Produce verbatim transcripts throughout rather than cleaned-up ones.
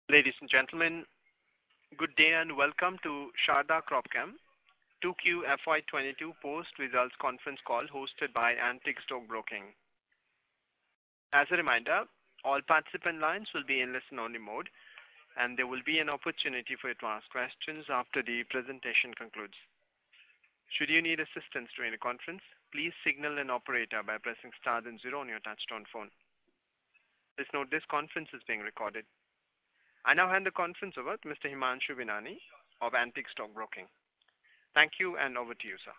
Ladies and gentlemen, good day and welcome to Sharda Cropchem two Q F Y twenty-two post-results conference call hosted by Antique Stock Broking. As a reminder, all participant lines will be in listen-only mode, and there will be an opportunity for you to ask questions after the presentation concludes. Should you need assistance during the conference, please signal an operator by pressing star then zero on your touchtone phone. Please note this conference is being recorded. I now hand the conference over to Mister Himanshu Binani of Antique Stock Broking. Thank you, and over to you, sir.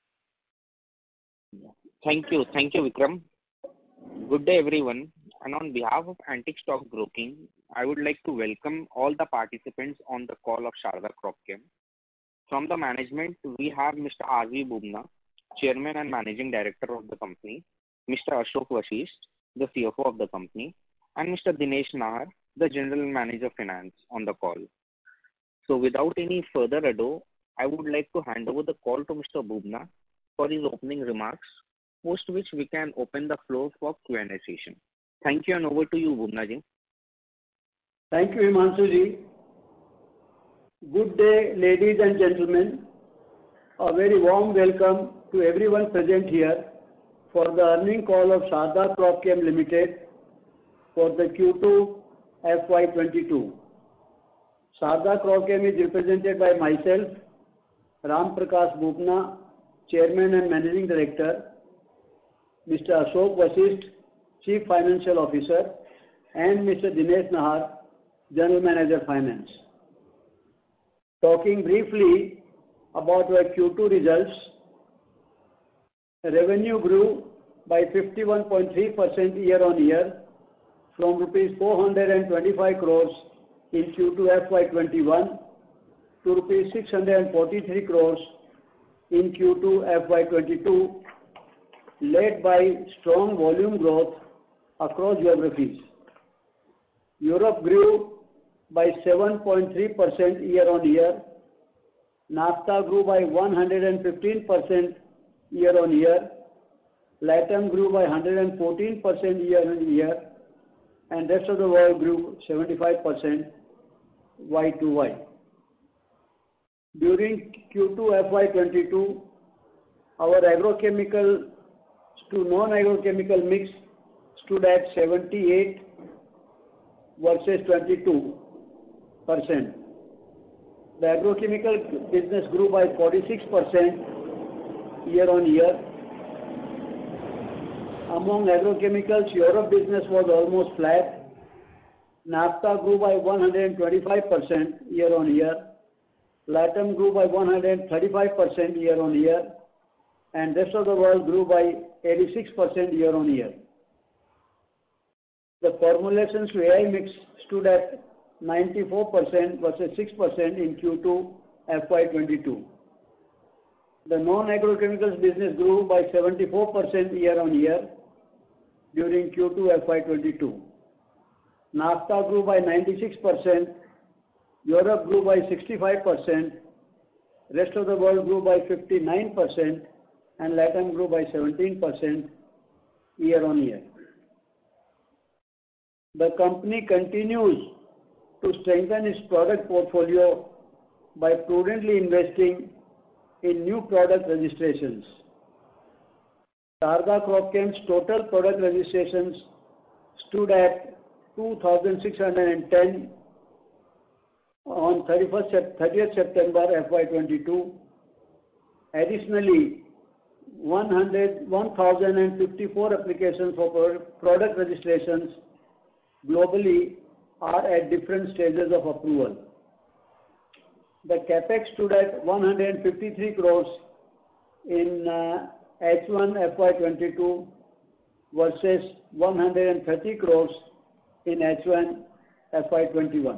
Thank you. Thank you, Vikram. Good day, everyone. And on behalf of Antique Stock Broking, I would like to welcome all the participants on the call of Sharda Cropchem. From the management, we have Mister R V Bubna, Chairman and Managing Director of the company, Mister Ashok Vashisht, the C F O of the company, and Mister Dinesh Nahar, the General Manager Finance on the call. So without any further ado, I would like to hand over the call to Mister Bubna for his opening remarks, post which we can open the floor for Q and A session. Thank you, and over to you, Bubna ji. Thank you, Himanshu ji. Good day, ladies and gentlemen. A very warm welcome to everyone present here for the earnings call of Sharda Cropchem Limited for the Q two F Y twenty-two. Sharda Cropchem is represented by myself, Ram Prakash Bubna, Chairman and Managing Director, Mister Ashok Vashisht, Chief Financial Officer, and Mister Dinesh Nahar, General Manager Finance. Talking briefly about our Q two results, revenue grew by fifty-one point three percent year on year from rupees four hundred twenty-five crores in Q two F Y twenty-one to rupees six hundred forty-three crores in Q two F Y twenty-two, led by strong volume growth across geographies. Europe grew by seven point three percent year on year. NAFTA grew by one hundred fifteen percent year on year. LATAM grew by one hundred fourteen percent year on year. And rest of the world grew seventy-five percent Y to Y. During Q two F Y twenty-two, our agrochemical to non-agrochemical mix stood at seventy-eight versus twenty-two percent. The agrochemical business grew by forty-six percent year on year. Among agrochemicals, Europe business was almost flat. NAFTA grew by one hundred twenty-five percent year on year. LATAM grew by one hundred thirty-five percent year on year. And rest of the world grew by eighty-six percent year on year. The formulations to A I mix stood at ninety-four percent versus six percent in Q two F Y twenty-two. The non-agrochemicals business grew by seventy-four percent year on year during Q two F Y twenty-two. NAFTA grew by ninety-six percent, Europe grew by sixty-five percent, rest of the world grew by fifty-nine percent, and LATAM grew by seventeen percent year on year. The company continues to strengthen its product portfolio by prudently investing in new product registrations. Sharda Cropchem's total product registrations stood at two thousand six hundred ten on thirtieth September F Y twenty-two. Additionally, one thousand fifty-four applications for product registrations globally are at different stages of approval. The capex stood at one hundred fifty-three crores in uh, H one F Y twenty-two versus one hundred thirty crores in H one F Y twenty-one.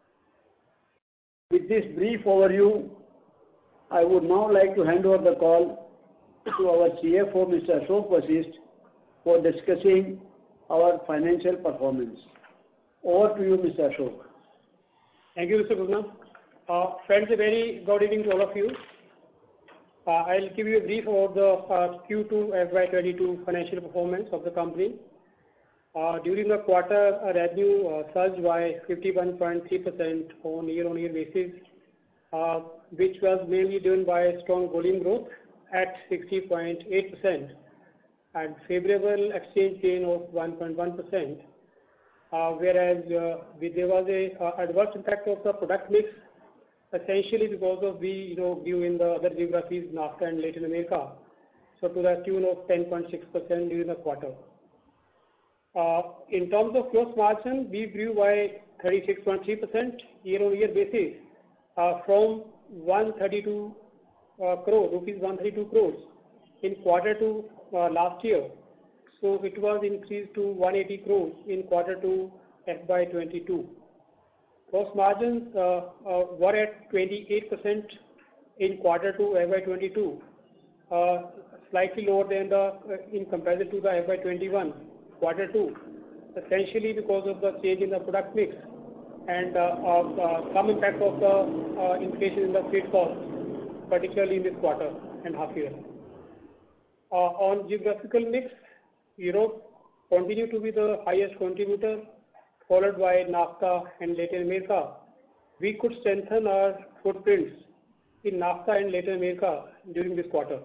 With this brief overview, I would now like to hand over the call to our C F O, Mister Ashok Vashisht, for discussing our financial performance. Over to you, Mister Ashok. Thank you, Mister Bubna. Uh, friends, a very good evening to all of you. Uh, I'll give you a brief about the uh, Q two F Y twenty-two financial performance of the company. Uh, during the quarter, our revenue uh, surged by fifty-one point three percent on year-on-year basis, uh, which was mainly driven by strong volume growth at sixty point eight percent and favorable exchange gain of one point one percent. Uh, whereas uh, we, there was a uh, adverse impact of the product mix, essentially because of we you know grew in the other geographies, NAFTA and Latin America, so to the tune of ten point six percent during the quarter. Uh, in terms of gross margin, we grew by thirty-six point three percent year-on-year basis uh, from one hundred thirty-two uh, crore rupees one hundred thirty-two crores in quarter two uh, last year. So it was increased to one hundred eighty crores in quarter two F Y twenty-two. Gross margins uh, uh, were at twenty-eight percent in quarter two F Y twenty-two, uh, slightly lower than the uh, in comparison to the F Y twenty-one quarter two, essentially because of the change in the product mix and uh, of uh, some impact of the uh, inflation in the freight costs, particularly in this quarter and half year. Uh, on geographical mix, Europe continued to be the highest contributor, followed by NAFTA and Latin America. We could strengthen our footprints in NAFTA and Latin America during this quarter.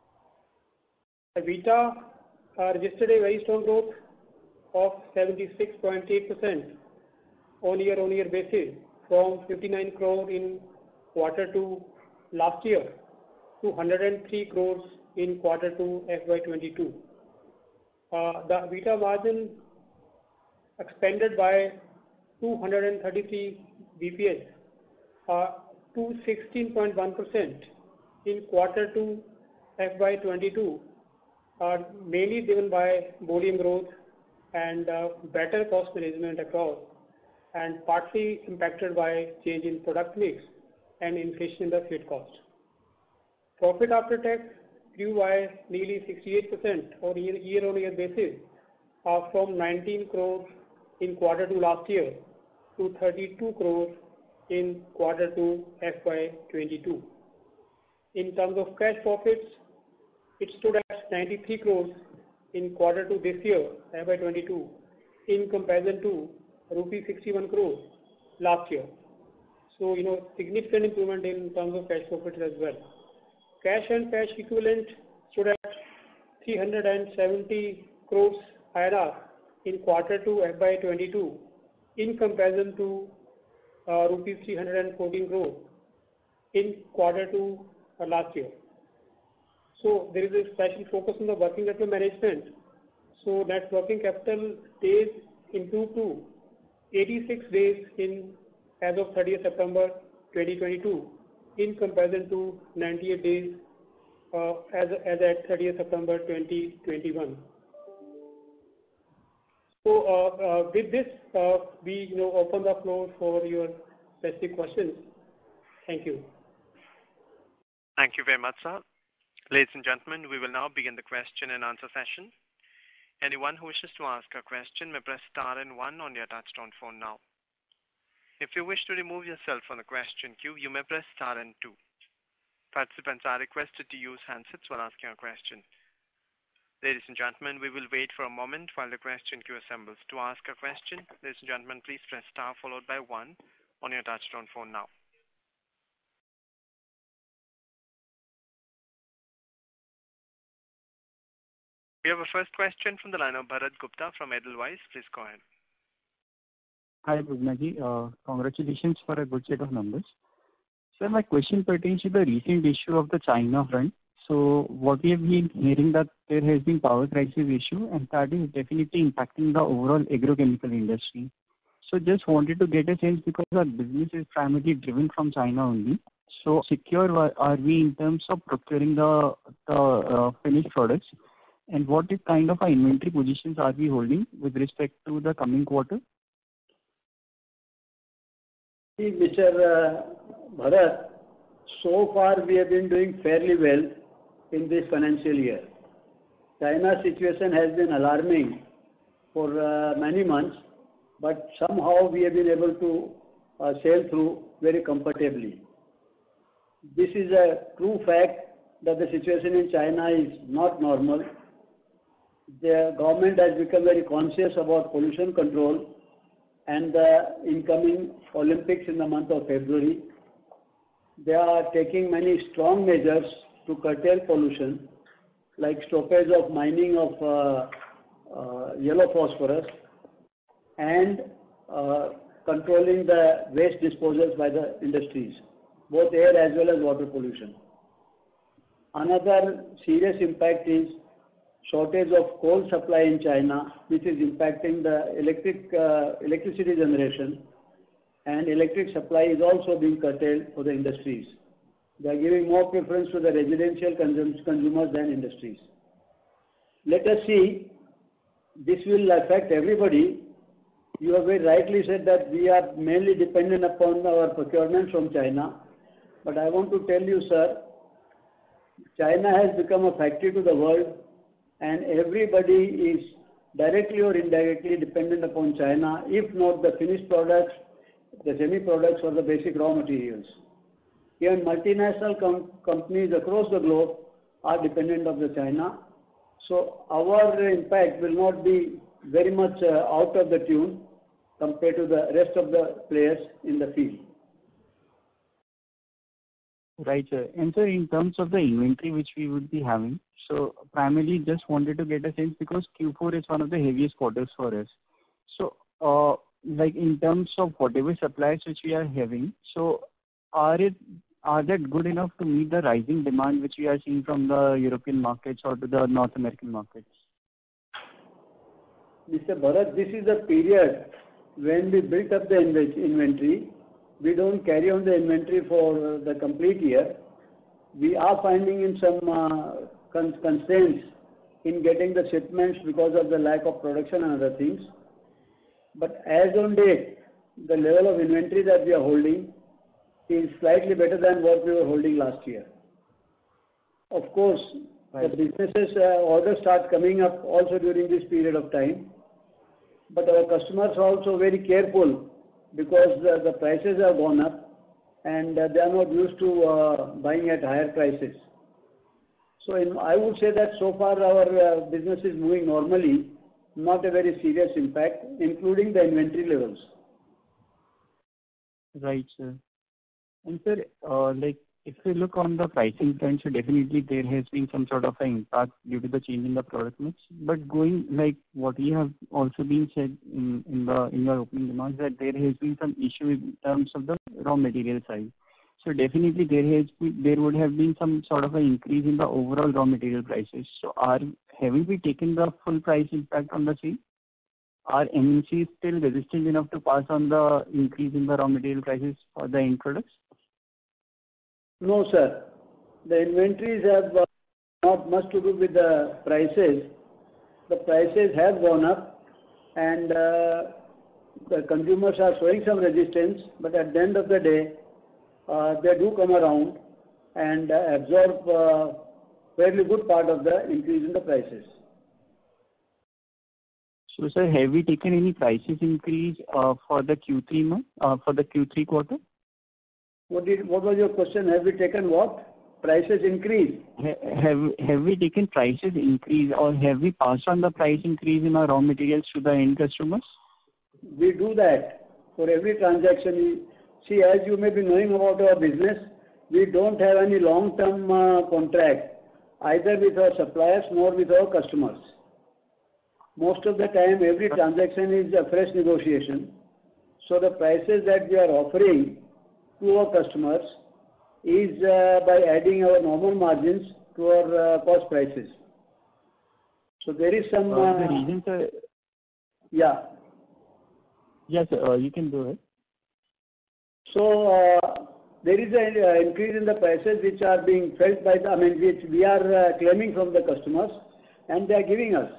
EBITDA uh, registered a very strong growth of seventy-six point eight percent on year-on-year basis from fifty-nine crore in quarter two last year to one hundred three crores in quarter two F Y twenty-two. Uh, the EBITDA margin expanded by two hundred thirty-three B P S uh, to sixteen point one percent in quarter two F Y twenty-two, uh, mainly driven by volume growth and uh, better cost management across, and partly impacted by change in product mix and inflation in the freight cost. Profit after tax grew by nearly sixty-eight percent on year-on-year basis uh, from nineteen crores in quarter two last year to thirty-two crores in quarter two F Y twenty-two. In terms of cash profits, it stood at ninety-three crores in quarter two this year, F Y twenty-two, in comparison to rupee sixty-one crores last year. So, you know, significant improvement in terms of cash profits as well. Cash and cash equivalent stood at three hundred seventy crores I N R in quarter two F Y twenty-two in comparison to uh, rupees three hundred fourteen crores in quarter two uh, last year. So there is a special focus on the working capital management. So net working capital days improved to eighty-six days in as of thirtieth September twenty twenty-two in comparison to ninety-eight days uh, as, as at thirtieth September twenty twenty-one. So uh, uh, with this, uh, we you know open the floor for your specific questions. Thank you. Thank you very much, sir. Ladies and gentlemen, we will now begin the question and answer session. Anyone who wishes to ask a question may press star and one on your touchtone phone now. If you wish to remove yourself from the question queue, you may press star and two. Participants are requested to use handsets while asking a question. Ladies and gentlemen, we will wait for a moment while the question queue assembles. To ask a question, ladies and gentlemen, please press star followed by one on your touchtone phone now. We have a first question from the line of Bharat Gupta from Edelweiss. Please go ahead. Hi, Bhuvnaji. Uh, congratulations for a good set of numbers. Sir, my question pertains to the recent issue of the China front. So what we have been hearing that there has been power crisis issue, and that is definitely impacting the overall agrochemical industry. So just wanted to get a sense, because our business is primarily driven from China only. So secure are we in terms of procuring the, the uh, finished products? And what is kind of our inventory positions are we holding with respect to the coming quarter? See, Mister Uh, Bharat, so far we have been doing fairly well in this financial year. China's situation has been alarming for uh, many months, but somehow we have been able to uh, sail through very comfortably. This is a true fact that the situation in China is not normal. the government has become very conscious about pollution control and the incoming Olympics in the month of February. They are taking many strong measures to curtail pollution, like stoppage of mining of uh, uh, yellow phosphorus and uh, controlling the waste disposals by the industries, both air as well as water pollution. Another serious impact is shortage of coal supply in China, which is impacting the electric uh, electricity generation, and electric supply is also being curtailed for the industries. They are giving more preference to the residential consum- consumers than industries. Let us see, this will affect everybody. You have very rightly said that we are mainly dependent upon our procurement from China, but I want to tell you, sir, China has become a factory to the world, and everybody is directly or indirectly dependent upon China, if not the finished products, the semi-products or the basic raw materials. Even multinational com- companies across the globe are dependent of the China. So our impact will not be very much uh, out of the tune compared to the rest of the players in the field. Right, sir. And sir, in terms of the inventory which we would be having, so primarily just wanted to get a sense because Q four is one of the heaviest quarters for us. So, uh, like in terms of whatever supplies which we are having, so are it are that good enough to meet the rising demand which we are seeing from the European markets or to the North American markets? Mister Bharat, this is a period when we built up the inventory. We don't carry on the inventory for the complete year. We are finding in some uh, con- constraints in getting the shipments because of the lack of production and other things. But as on date, the level of inventory that we are holding is slightly better than what we were holding last year. Of course, right. The businesses uh, orders start coming up also during this period of time. But our customers are also very careful because the, the prices have gone up and uh, they are not used to uh, buying at higher prices. So in, I would say that so far our uh, business is moving normally, not a very serious impact, including the inventory levels. Right, sir. And sir, uh, like if you look on the pricing front, so definitely there has been some sort of an impact due to the change in the product mix. But going like what we have also been said in, in the in your opening remarks that there has been some issue in terms of the raw material side. So definitely there has been, there would have been some sort of an increase in the overall raw material prices. So are have we taken the full price impact on the same? Are M N Cs still resistant enough to pass on the increase in the raw material prices for the end products? No, sir. The inventories have uh, not much to do with the prices. The prices have gone up and uh, the consumers are showing some resistance, but at the end of the day, uh, they do come around and uh, absorb uh, fairly good part of the increase in the prices. So, sir, have we taken any prices increase uh, for the Q three month, uh, for the Q three quarter? What did, what was your question? Have we taken what? Prices increase? Ha- have have we taken prices increase or have we passed on the price increase in our raw materials to the end customers? We do that for every transaction. See, as you may be knowing about our business, we don't have any long-term uh, contract either with our suppliers nor with our customers. Most of the time, every transaction is a fresh negotiation. So the prices that we are offering to our customers is uh, by adding our normal margins to our uh, cost prices. So there is some... Uh, the reason, sir... Yeah. Yes, sir, uh, you can go ahead. So uh, there is an uh, increase in the prices which are being felt by the, I mean, which we are uh, claiming from the customers and they are giving us.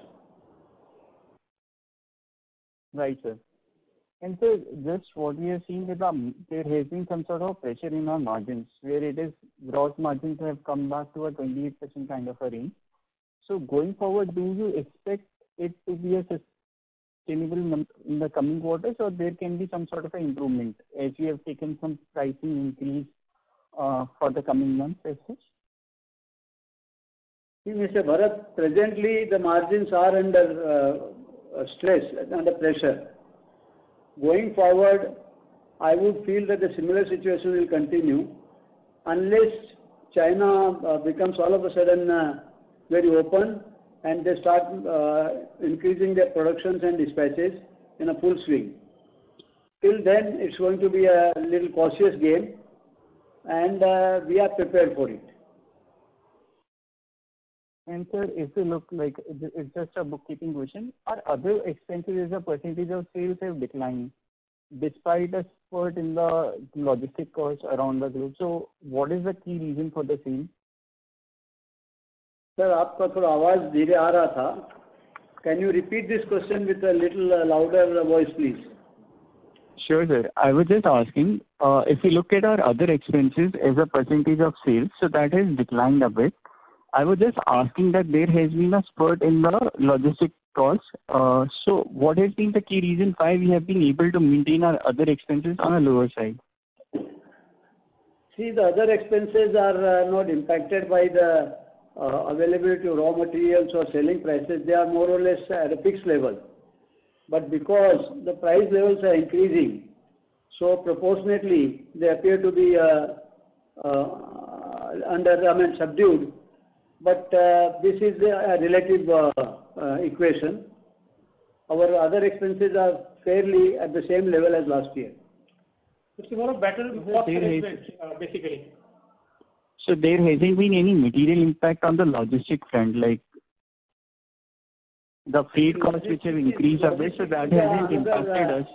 Right, sir. And so just what we have seen that um, there has been some sort of pressure in our margins where it is gross margins have come back to a twenty-eight percent kind of a range. So going forward, do you expect it to be a sustainable num- in the coming quarters or there can be some sort of an improvement as we have taken some pricing increase uh, for the coming months as such? See, Mister Bharat, presently the margins are under uh, stress, under pressure. Going forward, I would feel that the similar situation will continue unless China uh, becomes all of a sudden uh, very open and they start uh, increasing their productions and dispatches in a full swing. Till then, it's going to be a little cautious game, and uh, we are prepared for it. And sir, if you look like it's just a bookkeeping question, our other expenses as a percentage of sales have declined despite a spurt in the logistic costs around the globe. So what is the key reason for the same? Sir, आपका थोड़ा आवाज धीरे आ रहा था. Can you repeat this question with a little uh, louder voice, please? Sure, sir. I was just asking, uh, if you look at our other expenses as a percentage of sales, so that has declined a bit. I was just asking that there has been a spurt in the logistic costs. Uh, so what has been the key reason why we have been able to maintain our other expenses on a lower side? See, the other expenses are uh, not impacted by the uh, availability of raw materials or selling prices. They are more or less at a fixed level. But because the price levels are increasing, so proportionately they appear to be uh, uh, under, I mean, subdued. But uh, this is a relative uh, uh, equation. Our other expenses are fairly at the same level as last year. It's more of better cost management, uh, basically. So there hasn't been any material impact on the logistic front, like the freight costs which have increased a bit, so that hasn't impacted us.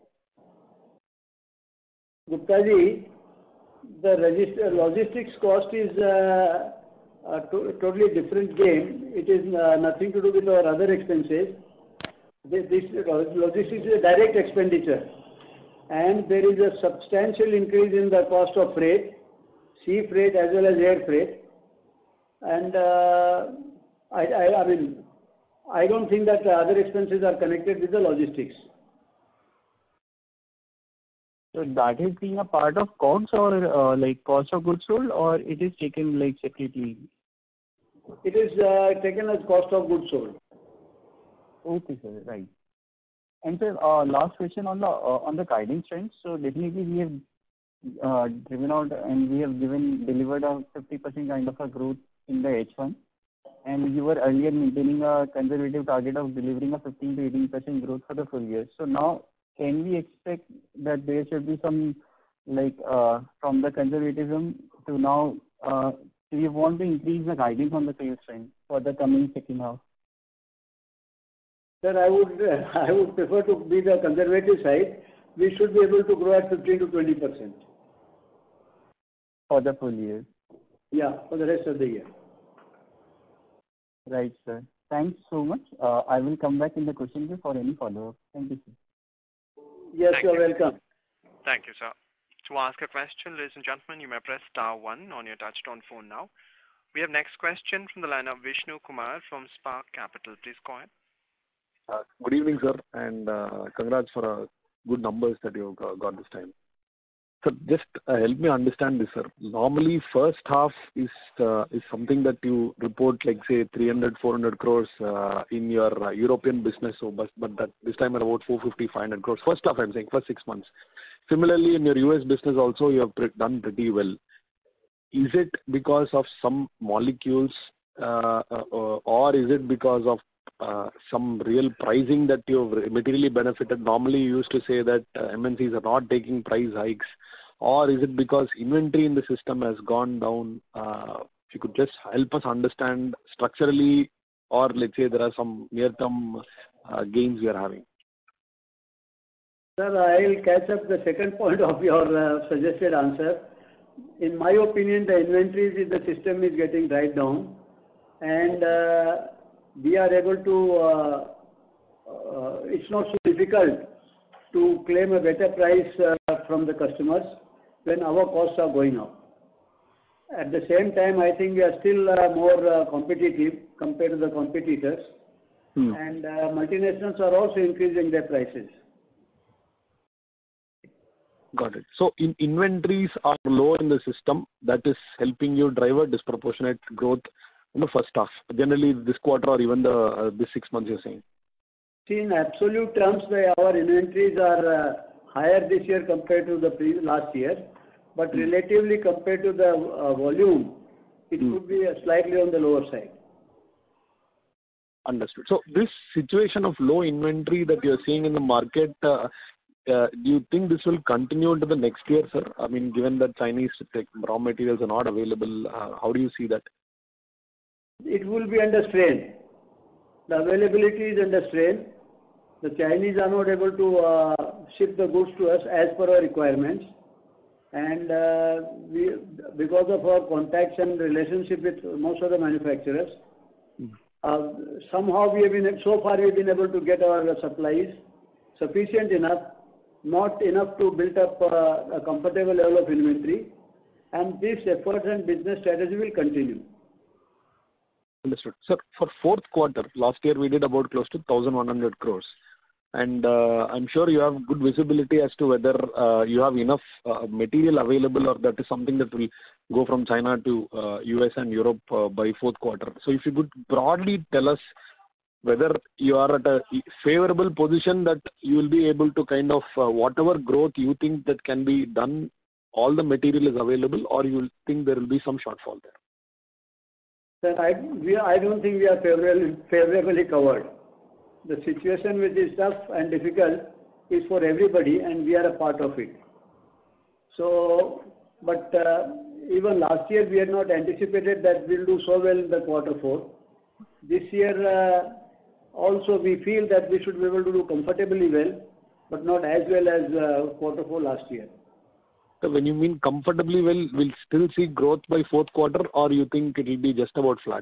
Gupta ji, the register, logistics cost is uh, a to totally different game. It is uh, nothing to do with our other expenses. This, this logistics is a direct expenditure, and there is a substantial increase in the cost of freight, sea freight as well as air freight. And uh, I, I, I mean, I don't think that other expenses are connected with the logistics. So that is being a part of COGS or uh, like cost of goods sold, or it is taken like separately? It is uh, taken as cost of goods sold. Okay, sir. Right. And sir, uh, last question on the uh, on the guidance trends. So definitely we have uh, driven out and we have given delivered a fifty percent kind of a growth in the H one, and you were earlier maintaining a conservative target of delivering a fifteen to eighteen percent growth for the full year. So now, can we expect that there should be some, like, uh, from the conservatism to now, uh, we want to increase the guidance on the sales trend for the coming second half? Sir, I would, uh, I would prefer to be the conservative side. We should be able to grow at fifteen to twenty percent. For the full year? Yeah, for the rest of the year. Right, sir. Thanks so much. Uh, I will come back in the question queue for any follow-up. Thank you, sir. Yes, Thank you're you. welcome. Thank you, sir. To ask a question, ladies and gentlemen, you may press star one on your touchtone phone now. We have next question from the line of Vishnu Kumar from Spark Capital. Please go ahead. Uh, good evening, sir, and uh, congrats for uh, good numbers that you got this time. So just uh, help me understand this, sir. Normally, first half is uh, is something that you report, like say three hundred, four hundred crores uh, in your uh, European business. So, but but that this time at about four fifty, five hundred crores. First half, I'm saying, first six months. Similarly, in your U S business also, you have pre done pretty well. Is it because of some molecules, uh, uh, or is it because of uh, some real pricing that you've materially benefited? Normally, you used to say that uh, M N Cs are not taking price hikes, or is it because inventory in the system has gone down? Uh, if you could just help us understand structurally, or let's say there are some near-term uh, gains we are having. Sir, I'll catch up the second point of your uh, suggested answer. In my opinion, the inventories in the system is getting dried down, and uh, we are able to, uh, uh, it's not so difficult to claim a better price uh, from the customers when our costs are going up. At the same time, I think we are still uh, more uh, competitive compared to the competitors, hmm. and uh, multinationals are also increasing their prices. Got it. So in inventories are low in the system, that is helping you drive a disproportionate growth in the first half, generally this quarter or even the uh, this six months you're saying? See, in absolute terms, the, our inventories are uh, higher this year compared to the pre- last year, but mm. relatively compared to the uh, volume, it mm. could be uh, slightly on the lower side. Understood. So this situation of low inventory that you're seeing in the market, uh, uh, do you think this will continue into the next year, sir? I mean, given that Chinese tech, raw materials are not available, uh, how do you see that? It will be under strain. The availability is under strain. The Chinese are not able to uh, ship the goods to us as per our requirements. And uh, we, because of our contacts and relationship with most of the manufacturers, mm. uh, somehow we have been, so far we have been able to get our supplies sufficient enough, not enough to build up uh, a comfortable level of inventory. And this effort and business strategy will continue. Understood. Sir, for fourth quarter, last year we did about close to one thousand one hundred crores. And uh, I'm sure you have good visibility as to whether uh, you have enough uh, material available, or that is something that will go from China to uh, U S and Europe uh, by fourth quarter. So if you could broadly tell us whether you are at a favorable position that you will be able to kind of uh, whatever growth you think that can be done, all the material is available, or you will think there will be some shortfall there? Sir, I, we, I don't think we are favorably, favorably covered. The situation which is tough and difficult is for everybody, and we are a part of it. So, but uh, even last year we had not anticipated that we'll do so well in the quarter four. This year uh, also we feel that we should be able to do comfortably well, but not as well as uh, quarter four last year. So when you mean comfortably well, we'll still see growth by fourth quarter, or you think it will be just about flat?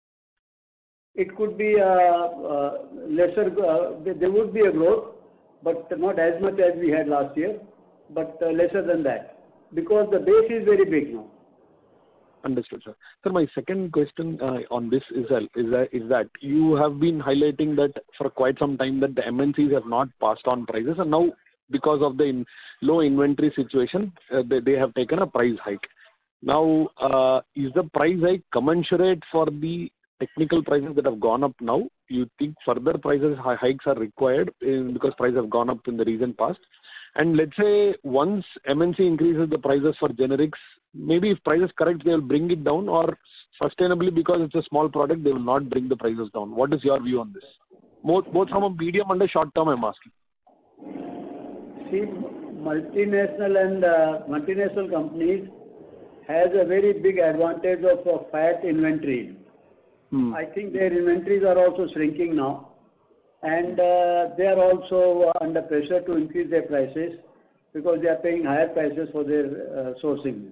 It could be uh, uh, lesser, uh, there would be a growth, but not as much as we had last year, but uh, lesser than that, because the base is very big now. Understood, sir. Sir, my second question uh, on this is, uh, is, that, is that you have been highlighting that for quite some time that the M N Cs have not passed on prices, and now because of the in low inventory situation, uh, they, they have taken a price hike. Now, uh, is the price hike commensurate for the technical prices that have gone up now? You think further prices hikes are required in, because prices have gone up in the recent past? And let's say once M N C increases the prices for generics, maybe if prices correct, they will bring it down, or sustainably because it's a small product, they will not bring the prices down. What is your view on this? Both, both from a medium and a short term, I'm asking. See, multinational and uh, multinational companies has a very big advantage of a fat inventory. Hmm. I think their inventories are also shrinking now, and uh, they are also uh, under pressure to increase their prices because they are paying higher prices for their uh, sourcing.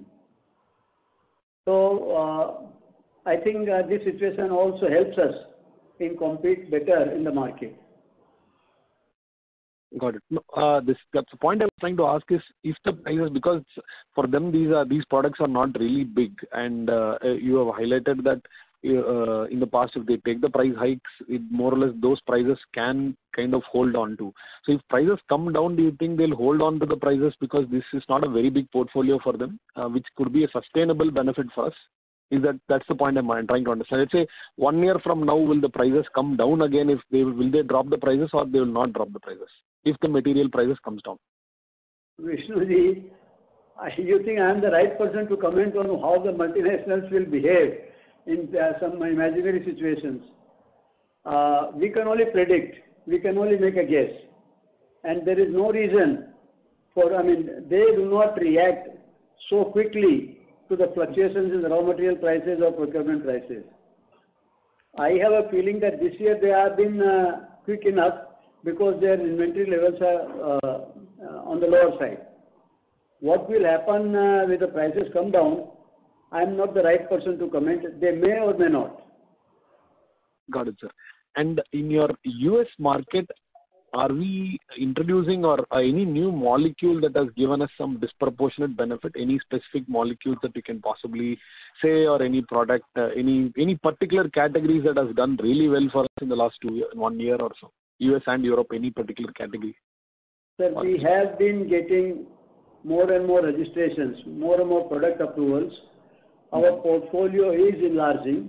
So uh, I think uh, this situation also helps us in compete better in the market. Got it. No, uh, this that's the point I was trying to ask is if the prices, because for them these are these products are not really big, and uh, you have highlighted that uh, in the past if they take the price hikes, it more or less those prices can kind of hold on to. So if prices come down, do you think they'll hold on to the prices because this is not a very big portfolio for them, uh, which could be a sustainable benefit for us? Is that that's the point I'm trying to understand. Let's say one year from now, will the prices come down again? If they will they drop the prices, or they will not drop the prices if the material prices comes down? Vishnuji, you think I am the right person to comment on how the multinationals will behave in uh, some imaginary situations? Uh, we can only predict. We can only make a guess, and there is no reason for. I mean, they do not react so quickly to the fluctuations in the raw material prices or procurement prices. I have a feeling that this year they have been uh, quick enough because their inventory levels are uh, uh, on the lower side. What will happen uh, when the prices come down, I am not the right person to comment. They may or may not. Got it, sir. And in your U S market, are we introducing or uh, any new molecule that has given us some disproportionate benefit? Any specific molecules that we can possibly say, or any product, uh, any any particular categories that has done really well for us in the last two year, one year or so? U S and Europe, any particular category? Sir, we have been getting more and more registrations, more and more product approvals. Our portfolio is enlarging,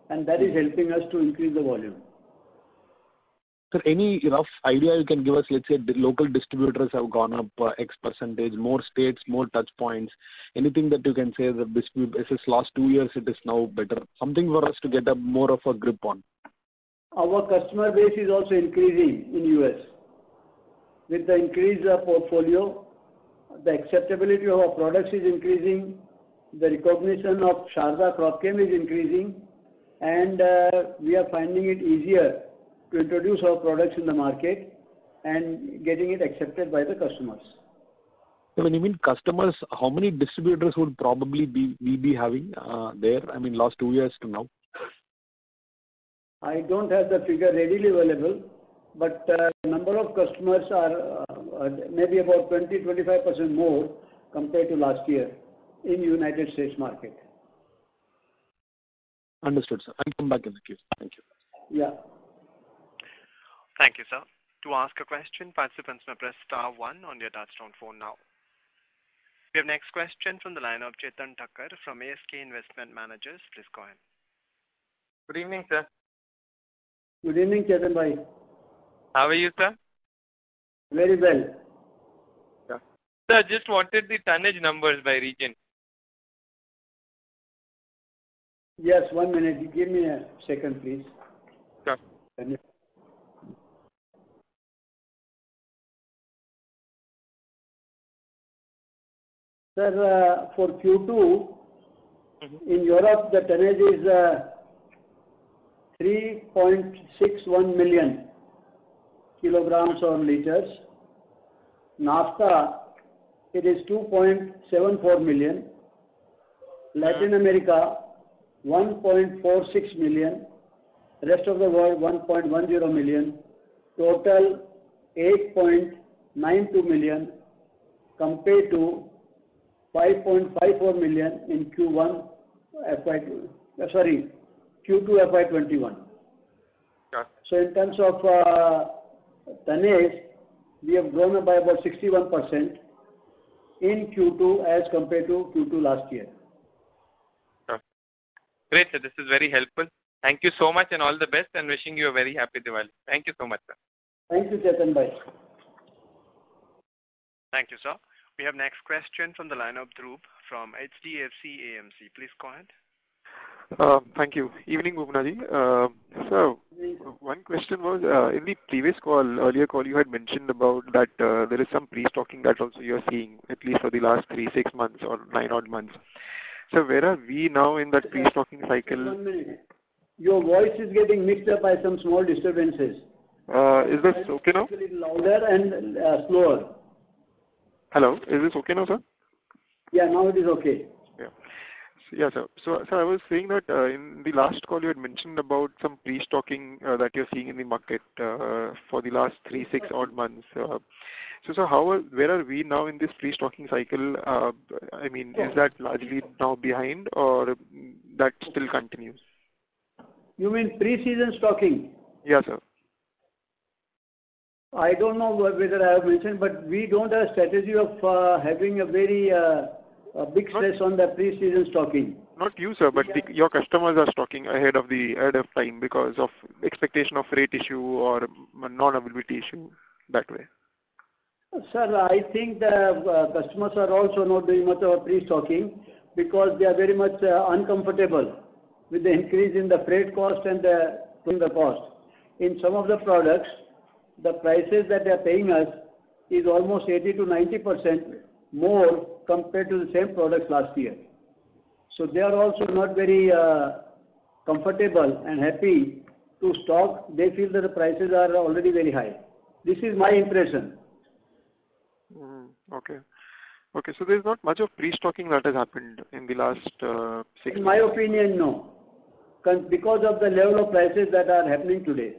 and that is helping us to increase the volume. Sir, any rough idea you can give us? Let's say the local distributors have gone up uh, X percentage, more states, more touch points. Anything that you can say that this, this last two years it is now better? Something for us to get a more of a grip on. Our customer base is also increasing in U S. With the increased uh, portfolio, the acceptability of our products is increasing, the recognition of Sharda Cropchem is increasing, and uh, we are finding it easier to introduce our products in the market and getting it accepted by the customers. So when you mean customers, how many distributors would probably be we be having uh, there? I mean, last two years to now. I don't have the figure readily available, but uh, number of customers are uh, maybe about twenty to twenty-five percent more compared to last year in United States market. Understood, sir. I'll come back in the queue. Thank you. Yeah. Thank you, sir. To ask a question, participants may press star one on your touchtone phone now. We have next question from the line of Chetan Thakkar from A S K Investment Managers. Please go ahead. Good evening, sir. Good evening, Chetan bhai. How are you, sir? Very well. Yeah. Sir, just wanted the tonnage numbers by region. Yes, one minute. Give me a second, please. Sure. Sir, uh, for Q two, mm-hmm. in Europe, the tonnage is uh, three point six one million kilograms or liters. NAFTA, it is two point seven four million. Latin America, one point four six million. Rest of the world, one point one zero million. Total, eight point nine two million compared to five point five four million in Q one F Y, uh, sorry, Q two F Y twenty-one. Sure. So in terms of uh, tonnage, we have grown by about sixty-one percent in Q two as compared to Q two last year. Sure. Great, sir. This is very helpful. Thank you so much and all the best, and wishing you a very happy Diwali. Thank you so much, sir. Thank you, Chetan bhai. Thank you, sir. We have next question from the line of Dhruv from H D F C A M C. Please go ahead. Uh, thank you. Evening, Bhuvnaji. Uh, so, one question was, uh, in the previous call, earlier call, you had mentioned about that uh, there is some pre-stocking that also you are seeing, at least for the last three, six months or nine odd months. So, where are we now in that pre-stocking cycle? One minute. Your voice is getting mixed up by some small disturbances. Uh, is this okay now? A little louder and uh, slower. Hello, is this okay now, sir? Yeah, now it is okay. Yeah. So, yeah, sir. So, so I was saying that uh, in the last call you had mentioned about some pre-stocking uh, that you're seeing in the market uh, for the last three, six odd months. Uh, so, so how, are, where are we now in this pre-stocking cycle? Uh, I mean, is that largely now behind, or that still continues? You mean pre-season stocking? Yeah, sir. I don't know whether I have mentioned, but we don't have a strategy of uh, having a very uh, a big stress not, on the pre-season stocking. Not you, sir, but the, your customers are stocking ahead of the ahead of time because of expectation of rate issue or non-availability issue that way. Sir, I think the uh, customers are also not doing much of pre-stocking because they are very much uh, uncomfortable with the increase in the freight cost and the, the cost. In some of the products, the prices that they are paying us is almost eighty to ninety percent more compared to the same products last year. So they are also not very uh, comfortable and happy to stock. They feel that the prices are already very high. This is my impression. Mm, okay. Okay, so there is not much of pre-stocking that has happened in the last uh, six In months. my opinion, no. Because of the level of prices that are happening today.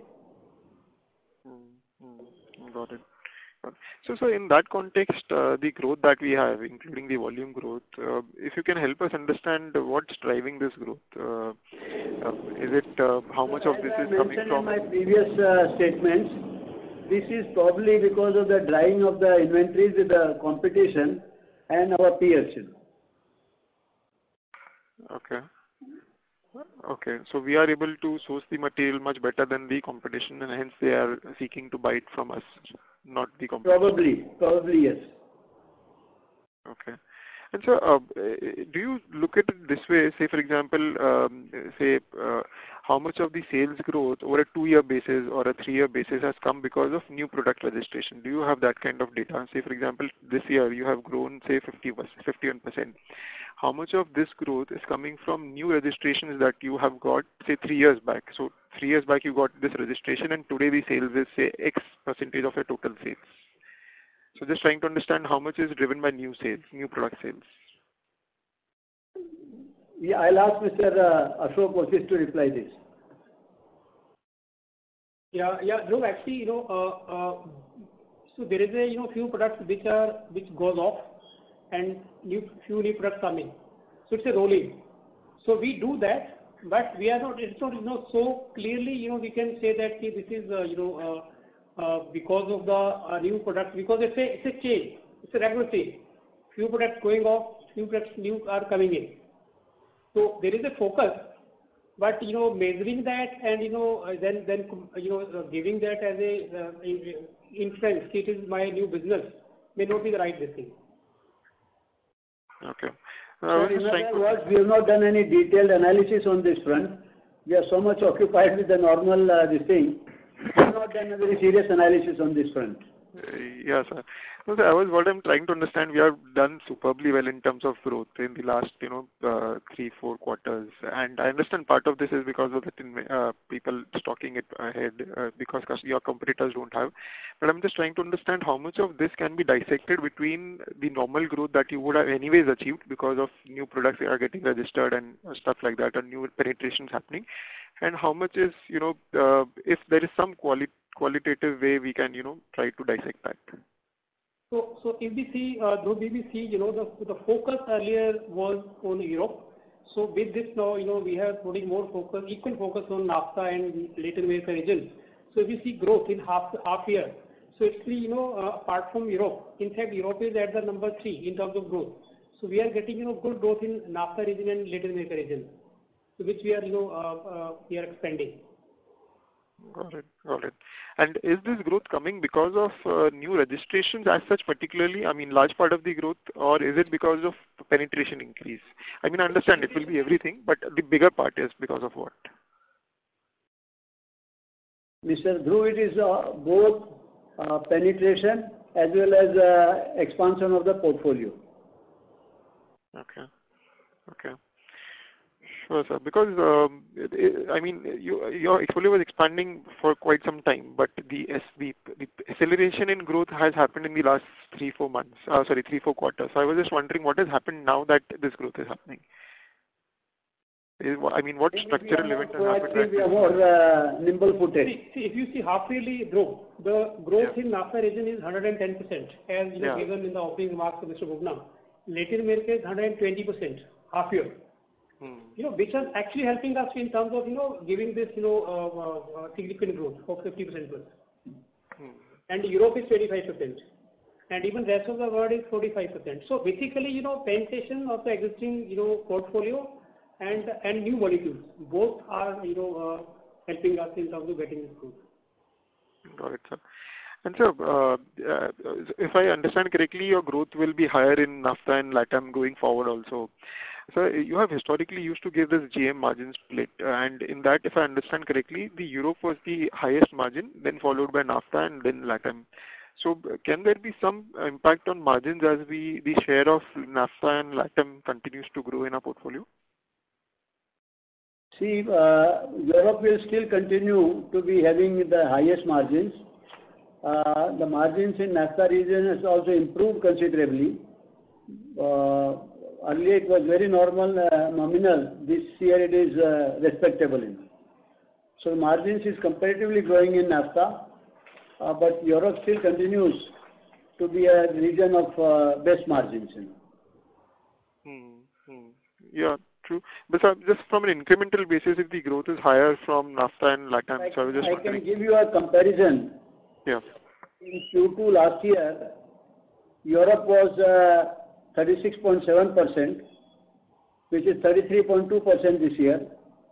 Got it. So, so in that context, uh, the growth that we have, including the volume growth, uh, if you can help us understand what's driving this growth, uh, uh, is it uh, how much of this As is I coming mentioned from? in my previous uh, statements, this is probably because of the drying of the inventories with the competition and our peers. Okay. Okay. So we are able to source the material much better than the competition, and hence they are seeking to buy it from us, not the competition. Probably. Probably, yes. Okay. And so, uh, do you look at it this way? Say, for example, um, say uh, how much of the sales growth over a two-year basis or a three-year basis has come because of new product registration? Do you have that kind of data? Say, for example, this year you have grown, say, fifty-one percent. How much of this growth is coming from new registrations that you have got, say, three years back? So, three years back you got this registration, and today the sales is, say, X percentage of your total sales. So just trying to understand how much is driven by new sales, new product sales. Yeah, I'll ask Mister Uh, Ashok Vasis to reply this. Yeah, yeah, no, actually, you know, uh, uh, so there is a, you know, few products which are, which goes off and new, few new products coming. So it's a rolling. So we do that, but we are not, it's not, you know, so clearly, you know, we can say that okay, this is, uh, you know, uh, Uh, because of the uh, new product, because it's a, it's a change, it's a regular change. Few products going off, few products new are coming in. So there is a focus, but you know, measuring that and you know, uh, then then you know, uh, giving that as a uh, inference, it is my new business, may not be the right thing. Okay. Uh, so in other words, we have not done any detailed analysis on this front. We are so much occupied with the normal uh, this thing. We have not done a very serious analysis on this front. Uh, yes, sir. No, sir, I was what I'm trying to understand. We have done superbly well in terms of growth in the last, you know, uh, three, four quarters, and I understand part of this is because of the uh, people stocking it ahead uh, because your competitors don't have. But I'm just trying to understand how much of this can be dissected between the normal growth that you would have anyways achieved because of new products that are getting registered and stuff like that, and new penetrations happening. And how much is, you know, uh, if there is some quali qualitative way we can, you know, try to dissect that. So, so if we see, uh, though we see, you know, the, the focus earlier was on Europe. So with this now, you know, we have putting more focus, equal focus on NAFTA and Latin America region. So if you see growth in half half year, so it's, you know, uh, apart from Europe, in fact, Europe is at the number three in terms of growth. So we are getting, you know, good growth in NAFTA region and Latin America region, which we are, you know, uh, uh, we are expanding. Got it, got it. And is this growth coming because of uh, new registrations as such particularly? I mean, large part of the growth, or is it because of penetration increase? I mean, I understand it will be everything, but the bigger part is because of what? Mister Dhruv, it is uh, both uh, penetration as well as uh, expansion of the portfolio. Okay, okay. Sure, sir. Because, um, it, I mean, you, your portfolio was expanding for quite some time, but the, the, the acceleration in growth has happened in the last three, four months, uh, sorry, three, four quarters. So I was just wondering what has happened now that this growth is happening. Is, I mean, what structural event has happened? That we are more uh, nimble-footed. See, see, if you see half-yearly growth, the growth yeah. in NAFTA region is one hundred ten percent, as you know, yeah. given in the opening remarks of Mister Bubna. Latin America is one hundred twenty percent, half-year. Hmm. You know, which is actually helping us in terms of, you know, giving this, you know, uh, uh, significant growth of fifty percent plus. Hmm. And Europe is twenty-five percent. And even rest of the world is forty-five percent. So basically, you know, penetration of the existing, you know, portfolio and and new molecules, both are, you know, uh, helping us in terms of getting this growth. Got it, sir. And so, uh, uh, if I understand correctly, your growth will be higher in NAFTA and LATAM going forward also. So you have historically used to give this G M margin split, and in that, if I understand correctly, the Europe was the highest margin, then followed by NAFTA and then LATAM. So can there be some impact on margins as we the share of NAFTA and LATAM continues to grow in our portfolio? See, uh, Europe will still continue to be having the highest margins. Uh, the margins in NAFTA region has also improved considerably. Uh, earlier it was very normal, uh, nominal. This year it is uh, respectable. So margins is comparatively growing in NAFTA, uh, but Europe still continues to be a region of uh, best margins. Hmm, hmm. Yeah, true. But uh, just from an incremental basis, if the growth is higher from NAFTA and LATAM, I, so I was just I wondering. can give you a comparison. Yeah. In Q two last year, Europe was uh, thirty-six point seven percent, which is thirty-three point two percent this year.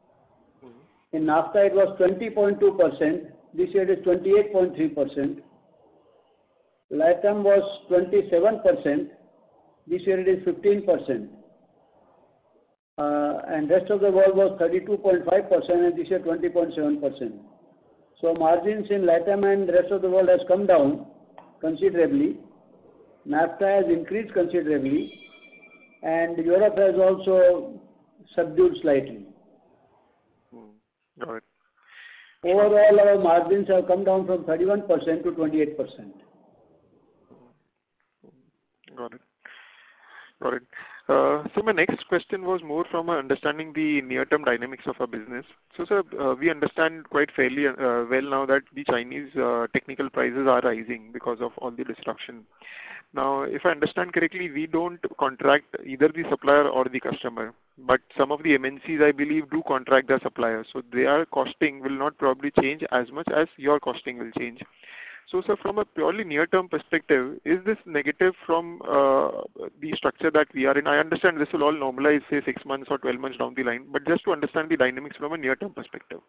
In NAFTA, it was twenty point two percent. This year it is twenty-eight point three percent. LATAM was twenty-seven percent. This year it is fifteen percent. Uh, and rest of the world was thirty-two point five percent and this year twenty point seven percent. So margins in LATAM and the rest of the world has come down considerably. NAFTA has increased considerably and Europe has also subdued slightly. Hmm. Got it. Overall, our margins have come down from thirty-one percent to twenty-eight percent. Got it. Got it. Uh, so my next question was more from uh, understanding the near-term dynamics of our business. So, sir, uh, we understand quite fairly uh, well now that the Chinese uh, technical prices are rising because of all the disruption. Now, if I understand correctly, we don't contract either the supplier or the customer, but some of the M N Cs, I believe, do contract their suppliers. So their costing will not probably change as much as your costing will change. So, sir, from a purely near-term perspective, is this negative from uh, the structure that we are in? I understand this will all normalize, say, six months or twelve months down the line, but just to understand the dynamics from a near-term perspective.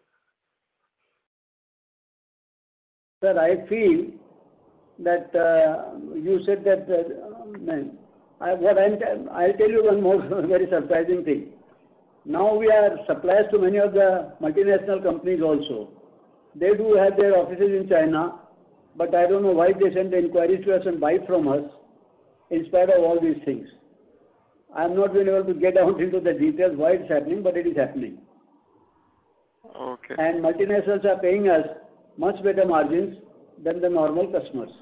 Sir, I feel that uh, you said that, uh, I, what I'm, I'll tell you one more very surprising thing. Now we are suppliers to many of the multinational companies also. They do have their offices in China, but I don't know why they send the inquiries to us and buy from us in spite of all these things. I am not been able to get down into the details why it's happening, but it is happening. Okay. And multinationals are paying us much better margins than the normal customers.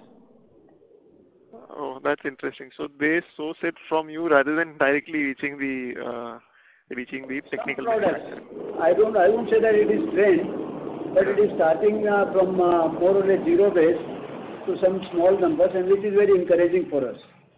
Oh, that's interesting. So they source it from you rather than directly reaching the uh, reaching the technical manufacturer. I don't. I won't say that it is trend, but it is starting uh, from uh, more or less zero base to some small numbers, and which is very encouraging for us.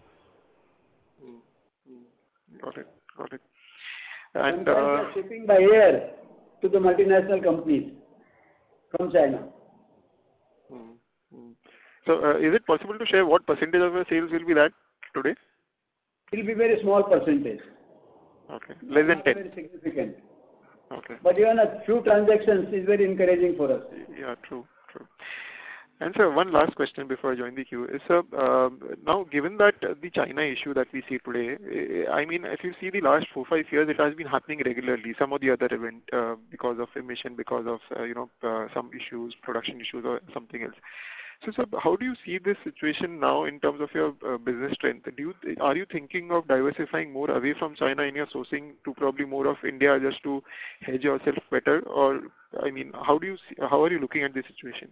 Got it. Got it. And Sometimes uh, they are shipping by air to the multinational companies from China. hmm, hmm. So, uh, is it possible to share what percentage of your sales will be that today? It will be very small percentage. Okay, less than Not ten. very significant. Okay. But even a few transactions is very encouraging for us. Yeah, true, true. And sir, one last question before I join the queue is, sir, uh, now given that uh, the China issue that we see today, eh, I mean, if you see the last four, five years, it has been happening regularly. Some of the other event uh, because of emission, because of, uh, you know, uh, some issues, production issues or something else. So, sir, how do you see this situation now in terms of your uh, business strength? Do you, are you thinking of diversifying more away from China in your sourcing to probably more of India just to hedge yourself better? Or, I mean, how do you see, how are you looking at this situation?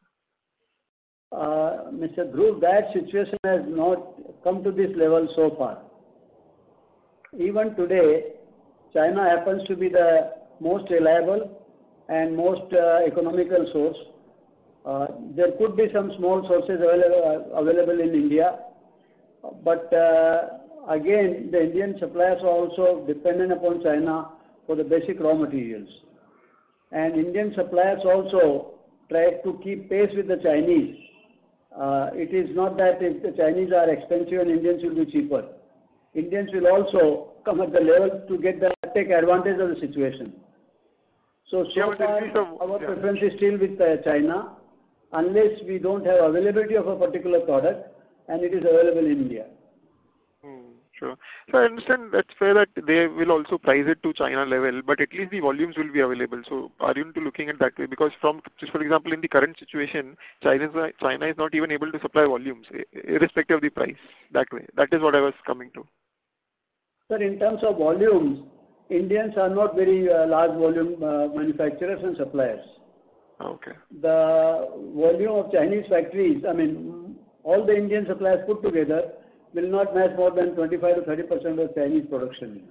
Uh, Mister Dhruv, that situation has not come to this level so far. Even today, China happens to be the most reliable and most uh, economical source. Uh, there could be some small sources available, uh, available in India, but uh, again, the Indian suppliers are also dependent upon China for the basic raw materials. And Indian suppliers also try to keep pace with the Chinese. Uh, it is not that if the Chinese are expensive and Indians will be cheaper. Indians will also come at the level to get the take advantage of the situation. So, so Yeah, far, some, our yeah. preference is still with uh, China, unless we don't have availability of a particular product and it is available in India. Hmm, sure. So I understand that's fair that they will also price it to China level, but at least the volumes will be available. So are you into looking at that way? Because from, just for example, in the current situation, China is, China is not even able to supply volumes, irrespective of the price, that way. That is what I was coming to. Sir, in terms of volumes, Indians are not very uh, large volume uh, manufacturers and suppliers. Okay. The volume of Chinese factories, I mean, all the Indian suppliers put together will not match more than twenty-five to thirty percent of Chinese production.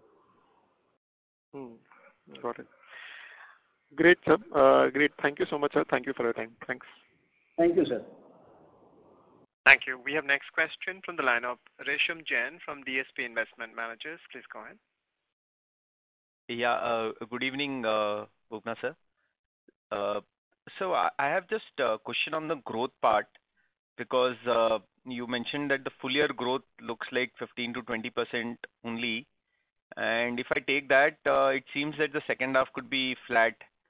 Hmm. Got it. Great, sir. Uh, great. Thank you so much, sir. Thank you for your time. Thanks. Thank you, sir. Thank you. We have next question from the line of Resham Jain from D S P Investment Managers. Please go ahead. Yeah, uh, good evening, uh, Bhuvna sir. Uh, so I, I have just a question on the growth part, because uh, you mentioned that the full year growth looks like fifteen to twenty percent only. And if I take that, uh, it seems that the second half could be flat.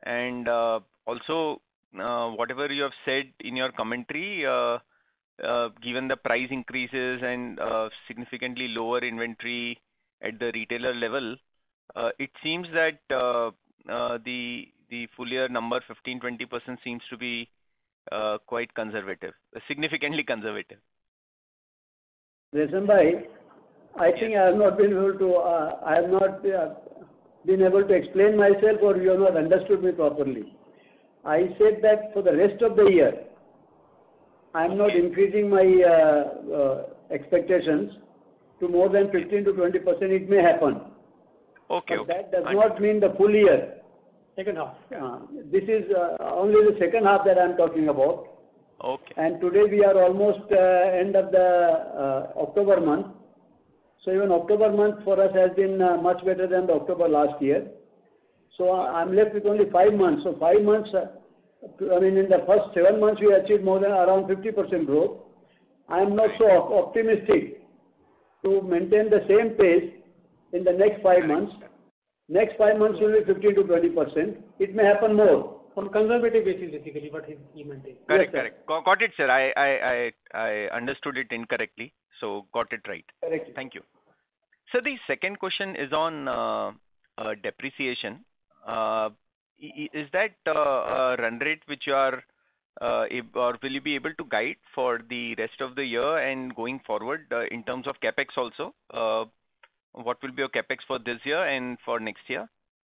And uh, also, uh, whatever you have said in your commentary, uh, uh, given the price increases and uh, significantly lower inventory at the retailer level, uh, it seems that uh, uh, the the full year number fifteen to twenty percent seems to be uh, quite conservative, significantly conservative. Resham bhai, I think I have not been able to, uh, I have not uh, been able to explain myself, or you have not understood me properly. I said that for the rest of the year, I am not increasing my uh, uh, expectations to more than fifteen to twenty percent. It may happen. Okay. But okay. that does not mean the full year. Second half. Uh, this is uh, only the second half that I am talking about. Okay. And today we are almost uh, end of the uh, October month. So even October month for us has been uh, much better than the October last year. So uh, I'm left with only five months. So five months, uh, I mean in the first seven months we achieved more than around fifty percent growth. I am not so op- optimistic to maintain the same pace in the next five months. Next five months will be fifteen to twenty percent. It may happen more. On conservative basis, basically, what he, he maintained. Correct, Yes, correct. Got got it, sir. I, I, I, I understood it incorrectly, so got it right. Correct. Thank you. So the second question is on uh, uh, depreciation. Uh, i- is that uh, a run rate which you are, uh, ab- or will you be able to guide for the rest of the year and going forward uh, in terms of capex also? Uh, what will be your capex for this year and for next year?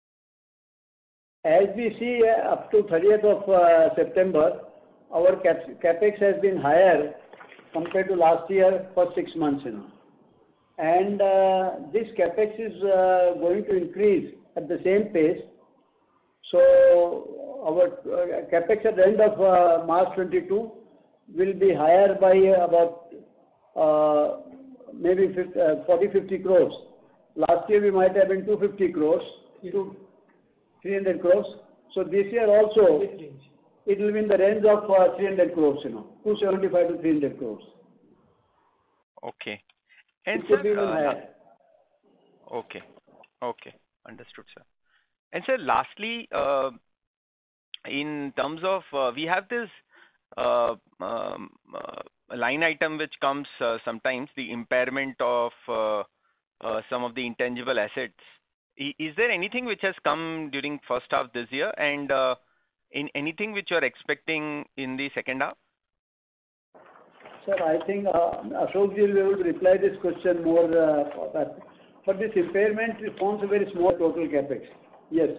As we see uh, up to thirtieth of uh, September, our cap- capex has been higher compared to last year for six months, you know. And uh, this capex is uh, going to increase at the same pace. So our uh, capex at the end of uh, March twenty-two will be higher by about uh, maybe forty to fifty crores. Last year we might have been two hundred fifty crores to three hundred crores. So this year also it will be in the range of uh, three hundred crores, you know, two seventy-five to three hundred crores. Okay. And It could sir, be even uh, higher. okay, okay, understood, sir. And sir, lastly, uh, in terms of uh, we have this uh, um, uh, line item which comes uh, sometimes, the impairment of uh, uh, some of the intangible assets. I- Is there anything which has come during first half this year, and uh, in anything which you are expecting in the second half? Sir, I think uh, Ashok ji will be able to reply this question more uh, for that. For this impairment, it forms a very small total capex. Yes.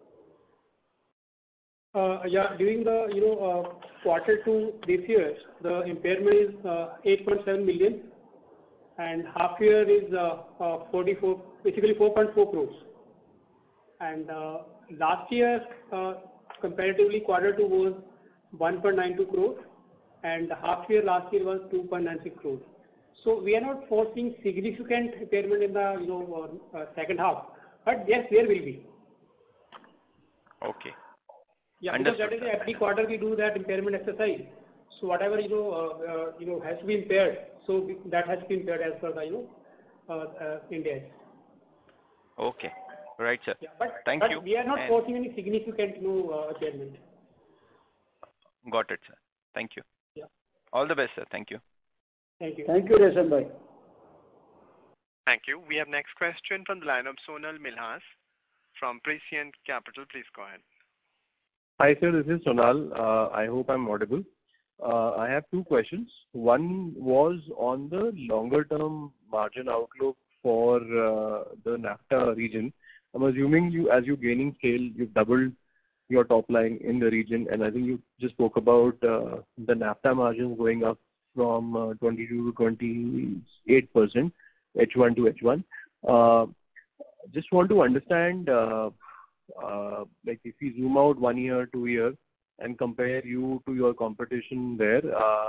Uh, yeah, during the you know uh, quarter two this year, the impairment is uh, eight point seven million, and half year is uh, uh, forty-four, basically four point four crores. And uh, last year, uh, comparatively, quarter two was one point nine two crores, and half year last year was two point nine six crores. So we are not foreseeing significant impairment in the you know uh, uh, second half, but yes, there will be. Okay. Yeah, because Understood, that is sir. every quarter we do that impairment exercise. So whatever you know uh, uh, you know has to be impaired, so we- that has to be impaired as per the you know uh, uh, India. Okay. Right, sir. Yeah, but, Thank but you. we are not And- foreseeing any significant you know uh, impairment. Got it, sir. Thank you. Yeah. All the best, sir. Thank you. Thank you. Thank you, Resham bhai. Thank you. We have next question from the line of Sonal Milhas from Prescient Capital. Please go ahead. Hi, sir. This is Sonal. Uh, I hope I'm audible. Uh, I have two questions. One was on the longer-term margin outlook for uh, the NAFTA region. I'm assuming you, as you're gaining scale, you've doubled your top line in the region, and I think you just spoke about uh, the NAFTA margins going up from uh, twenty-two to twenty-eight percent, H one to H one. Uh, just want to understand, uh, uh, like if you zoom out one year, two years, and compare you to your competition there, uh,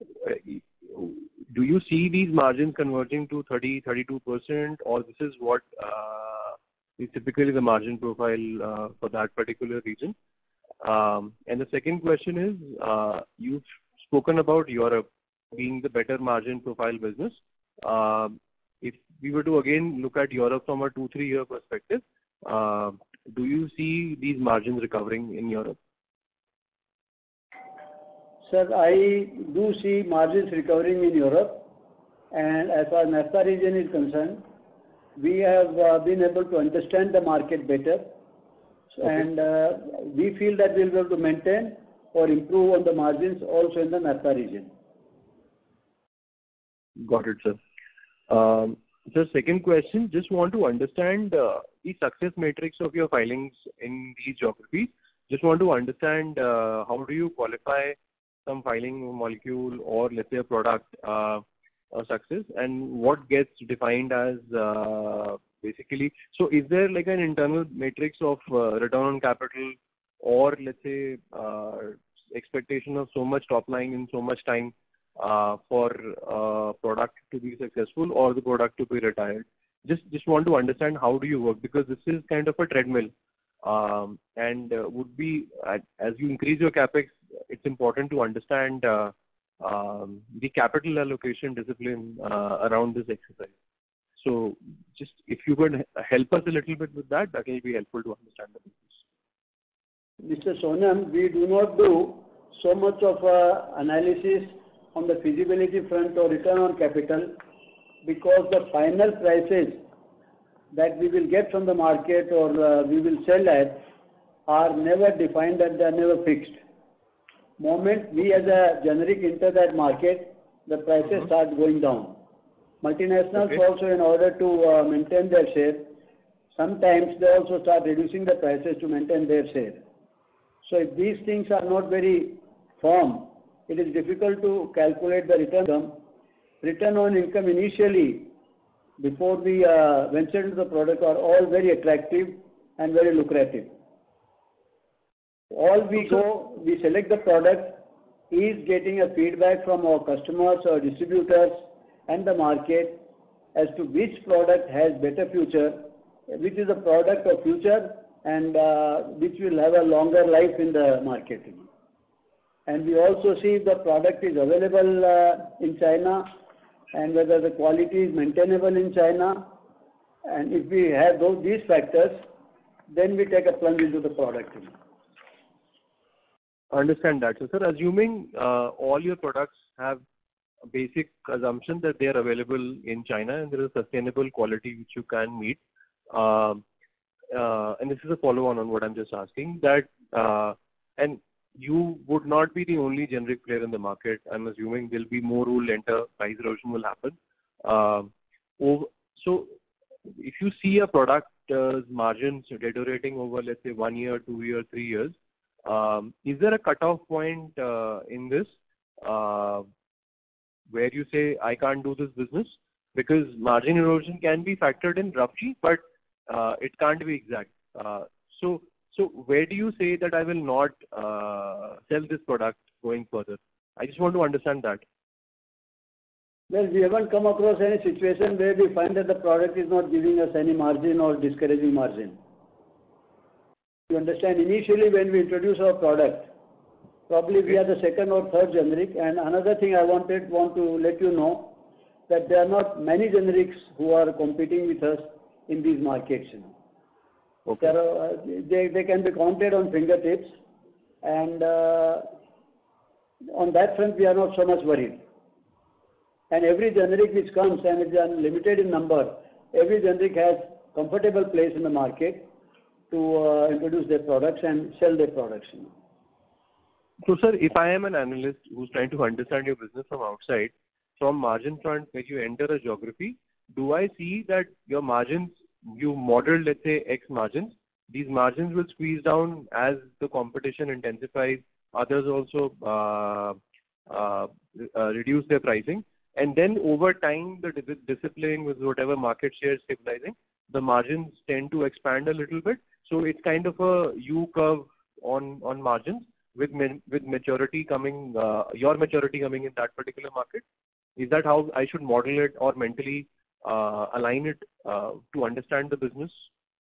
do you see these margins converging to thirty, thirty-two percent, or this is what uh, is typically the margin profile uh, for that particular region? Um, and the second question is, uh, you've spoken about Europe being the better margin profile business. Uh, if we were to again look at Europe from a two, three year perspective, uh, do you see these margins recovering in Europe? Sir, I do see margins recovering in Europe, and as far as NAFTA region is concerned, we have uh, been able to understand the market better, okay. and uh, we feel that we'll be able to maintain or improve on the margins also in the NAFTA region. Got it, sir. Um, so second question, just want to understand uh, the success matrix of your filings in these geographies. Just want to understand uh, how do you qualify some filing molecule or let's say a product uh, a success, and what gets defined as uh, basically, so is there like an internal matrix of uh, return on capital or let's say uh, expectation of so much top line in so much time uh, for uh, product to be successful or the product to be retired? Just just want to understand how do you work, because this is kind of a treadmill um, and uh, would be uh, as you increase your capex, it's important to understand uh, um, the capital allocation discipline uh, around this exercise. So just if you could help us a little bit with that, that will be helpful to understand the business. Mister Sonam, we do not do so much of uh, analysis on the feasibility front or return on capital, because the final prices that we will get from the market or uh, we will sell at are never defined and they are never fixed. Moment we as a generic enter that market, the prices mm-hmm. start going down. Multinationals okay. also, in order to uh, maintain their share, sometimes they also start reducing the prices to maintain their share. So if these things are not very firm, it is difficult to calculate the return income. Return on income initially, before we uh, venture into the product, are all very attractive and very lucrative. All we go, we select the product, is getting a feedback from our customers or distributors and the market as to which product has better future, which is a product of future and uh, which will have a longer life in the market. And we also see if the product is available uh, in China and whether the quality is maintainable in China. And if we have those these factors, then we take a plunge into the product. Understand that. So, sir, assuming uh, all your products have a basic assumption that they are available in China and there is sustainable quality which you can meet, uh, uh, and this is a follow-on on what I'm just asking, that uh, and you would not be the only generic player in the market. I'm assuming there'll be more who will enter, price erosion will happen. Uh, over, so, if you see a product's uh, margins deteriorating over, let's say, one year, two years, three years, Um, is there a cutoff point uh, in this uh, where you say, I can't do this business? Because margin erosion can be factored in roughly, but uh, it can't be exact. Uh, so, so where do you say that I will not uh, sell this product going further? I just want to understand that. Well, we haven't come across any situation where we find that the product is not giving us any margin or discouraging margin. You understand, initially when we introduce our product, probably we are the second or third generic. And another thing I wanted want to let you know that there are not many generics who are competing with us in these markets. You know. Okay. There are, uh, they, they can be counted on fingertips, and uh, on that front we are not so much worried. And every generic which comes, and it's limited in number, every generic has comfortable place in the market to uh, introduce their products and sell their products. You know. So, sir, if I am an analyst who's trying to understand your business from outside, from margin front, when you enter a geography, do I see that your margins, you modeled, let's say, X margins, these margins will squeeze down as the competition intensifies, others also uh, uh, uh, reduce their pricing, and then over time, the dis- discipline with whatever market share is stabilizing, the margins tend to expand a little bit. So it's kind of a U curve on, on margins with ma- with maturity coming, uh, your maturity coming in that particular market. Is that how I should model it or mentally uh, align it uh, to understand the business?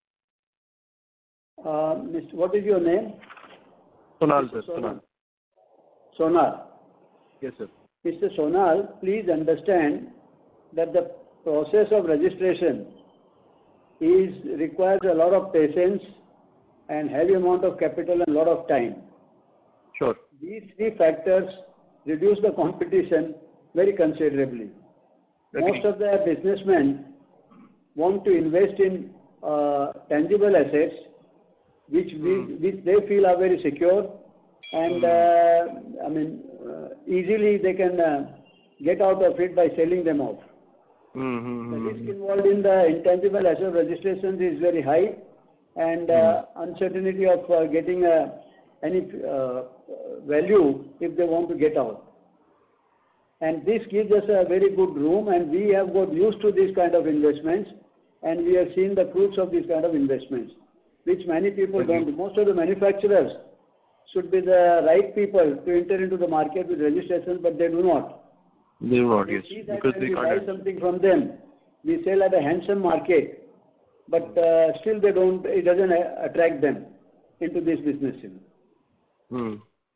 Uh, Mister What is your name? Sonal, sir. Sonal. Sonal. Yes, sir. Mister Sonal, please understand that the process of registration is requires a lot of patience and heavy amount of capital and lot of time. Sure. These three factors reduce the competition very considerably. Agree. Most of the businessmen want to invest in uh, tangible assets which we, Mm. which they feel are very secure, and uh, I mean uh, easily they can uh, get out of it by selling them off. Mm-hmm. The risk involved in the intangible asset registrations is very high, and uh, uncertainty of uh, getting uh, any uh, value if they want to get out. And this gives us a very good room, and we have got used to these kind of investments, and we have seen the fruits of these kind of investments, which many people Agree. don't do. Most of the manufacturers should be the right people to enter into the market with registrations, but they do not. They do not, We yes, see that because when they we buy can't. something from them, we sell at a handsome market, but uh, still they don't, it doesn't uh, attract them into this business. Hmm.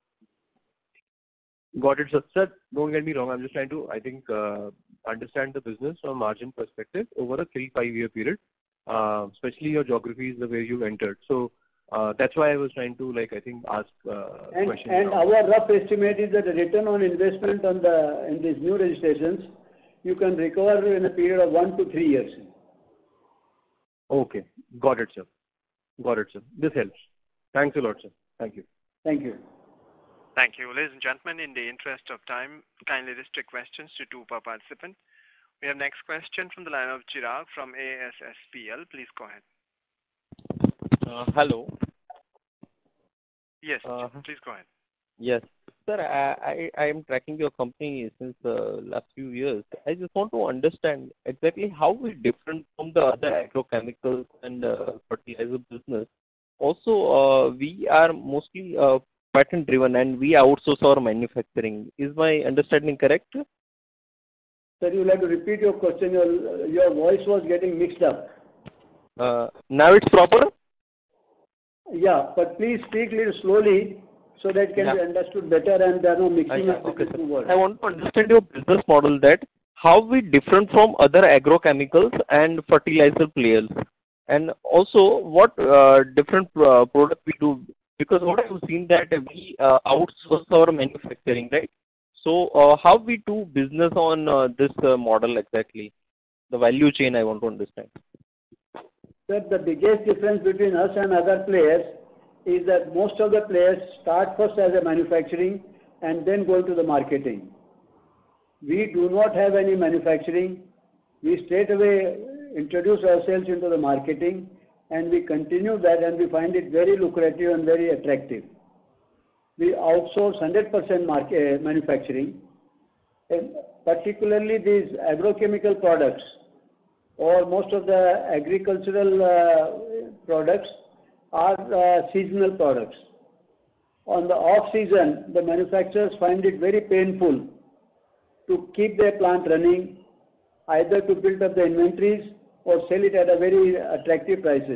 Got it, sir. Sir, don't get me wrong. I'm just trying to, I think, uh, understand the business from a margin perspective over a three, five-year period, uh, especially your geographies, the way you entered. So uh, that's why I was trying to, like, I think, ask uh, And, questions. and now. our rough estimate is that the return on investment on the in these new registrations, you can recover in a period of one to three years. Okay. Got it, sir. Got it, sir. This helps. Thanks a lot, sir. Thank you. Thank you. Thank you. Ladies and gentlemen, in the interest of time, kindly restrict questions to two per participant. We have next question from the line of Chirag from A S S P L. Please go ahead. Uh, hello. Yes, Uh, please go ahead. Yes. Sir, I, I, I am tracking your company since uh, last few years. I just want to understand exactly how we different from the other agrochemicals and uh, fertilizer business. Also, uh, we are mostly uh, patent driven and we outsource our manufacturing. Is my understanding correct? Sir, you will have to repeat your question. Your, your voice was getting mixed up. Uh, now it's proper? Yeah, but please speak a little slowly so that it can Yeah. be understood better and there are no mixing I, up okay, between two sir. words. I want to understand your business model, that how we different from other agrochemicals and fertilizer players, and also what uh, different uh, product we do, because what I've seen that we uh, outsource our manufacturing, right? So uh, how we do business on uh, this uh, model exactly? The value chain I want to understand. Sir, the biggest difference between us and other players is that most of the players start first as a manufacturing and then go into the marketing. We do not have any manufacturing. We straight away introduce ourselves into the marketing, and we continue that, and we find it very lucrative and very attractive. We outsource one hundred percent market, manufacturing, and particularly these agrochemical products or most of the agricultural uh, products are uh, seasonal products. On the off season, the manufacturers find it very painful to keep their plant running, either to build up the inventories or sell it at a very attractive prices.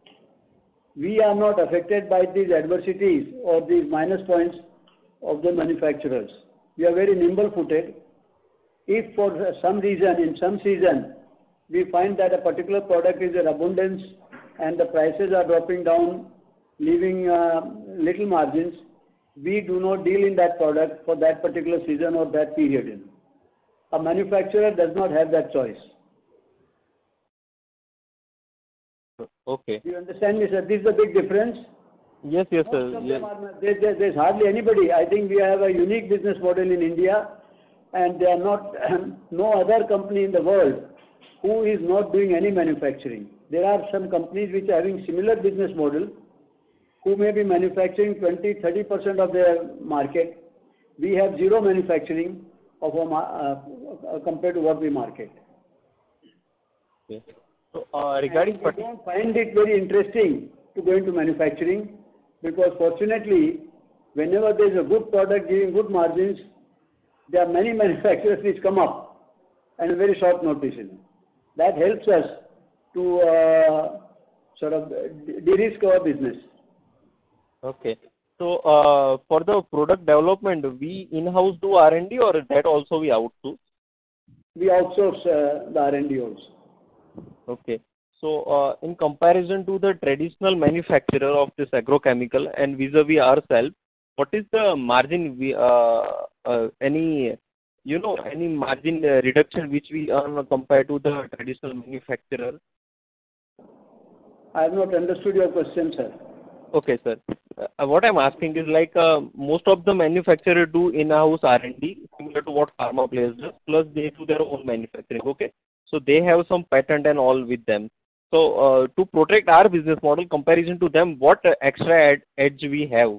We are not affected by these adversities or these minus points of the manufacturers. We are very nimble-footed. If for some reason, in some season, we find that a particular product is in abundance and the prices are dropping down, leaving uh, little margins, we do not deal in that product for that particular season or that period. A manufacturer does not have that choice. Okay. Do you understand me, sir? This is a big difference. Yes, yes, Most sir. of Yes. them are, there, there, there's hardly anybody. I think we have a unique business model in India, and there are not no other company in the world who is not doing any manufacturing. There are some companies which are having similar business model, who may be manufacturing twenty to thirty percent of their market. We have zero manufacturing of a, uh, compared to what we market. Okay. So uh, regarding And we don't find it very interesting to go into manufacturing, because fortunately, whenever there is a good product giving good margins, there are many manufacturers which come up and a very short notice. That helps us to uh, sort of de-risk our business. Okay. So uh, for the product development, we in-house do R and D, or that also we outsource? We outsource uh, the R and D also. Okay. So, uh, in comparison to the traditional manufacturer of this agrochemical and vis-a-vis ourselves, what is the margin we, uh, uh, any, you know, any margin uh, reduction which we earn compared to the traditional manufacturer? I have not understood your question, sir. Okay, sir. Uh, what I'm asking is like uh, most of the manufacturer do in-house R and D similar to what pharma players do, plus they do their own manufacturing. Okay, so they have some patent and all with them. So uh, to protect our business model comparison to them, what uh, extra ed- edge we have?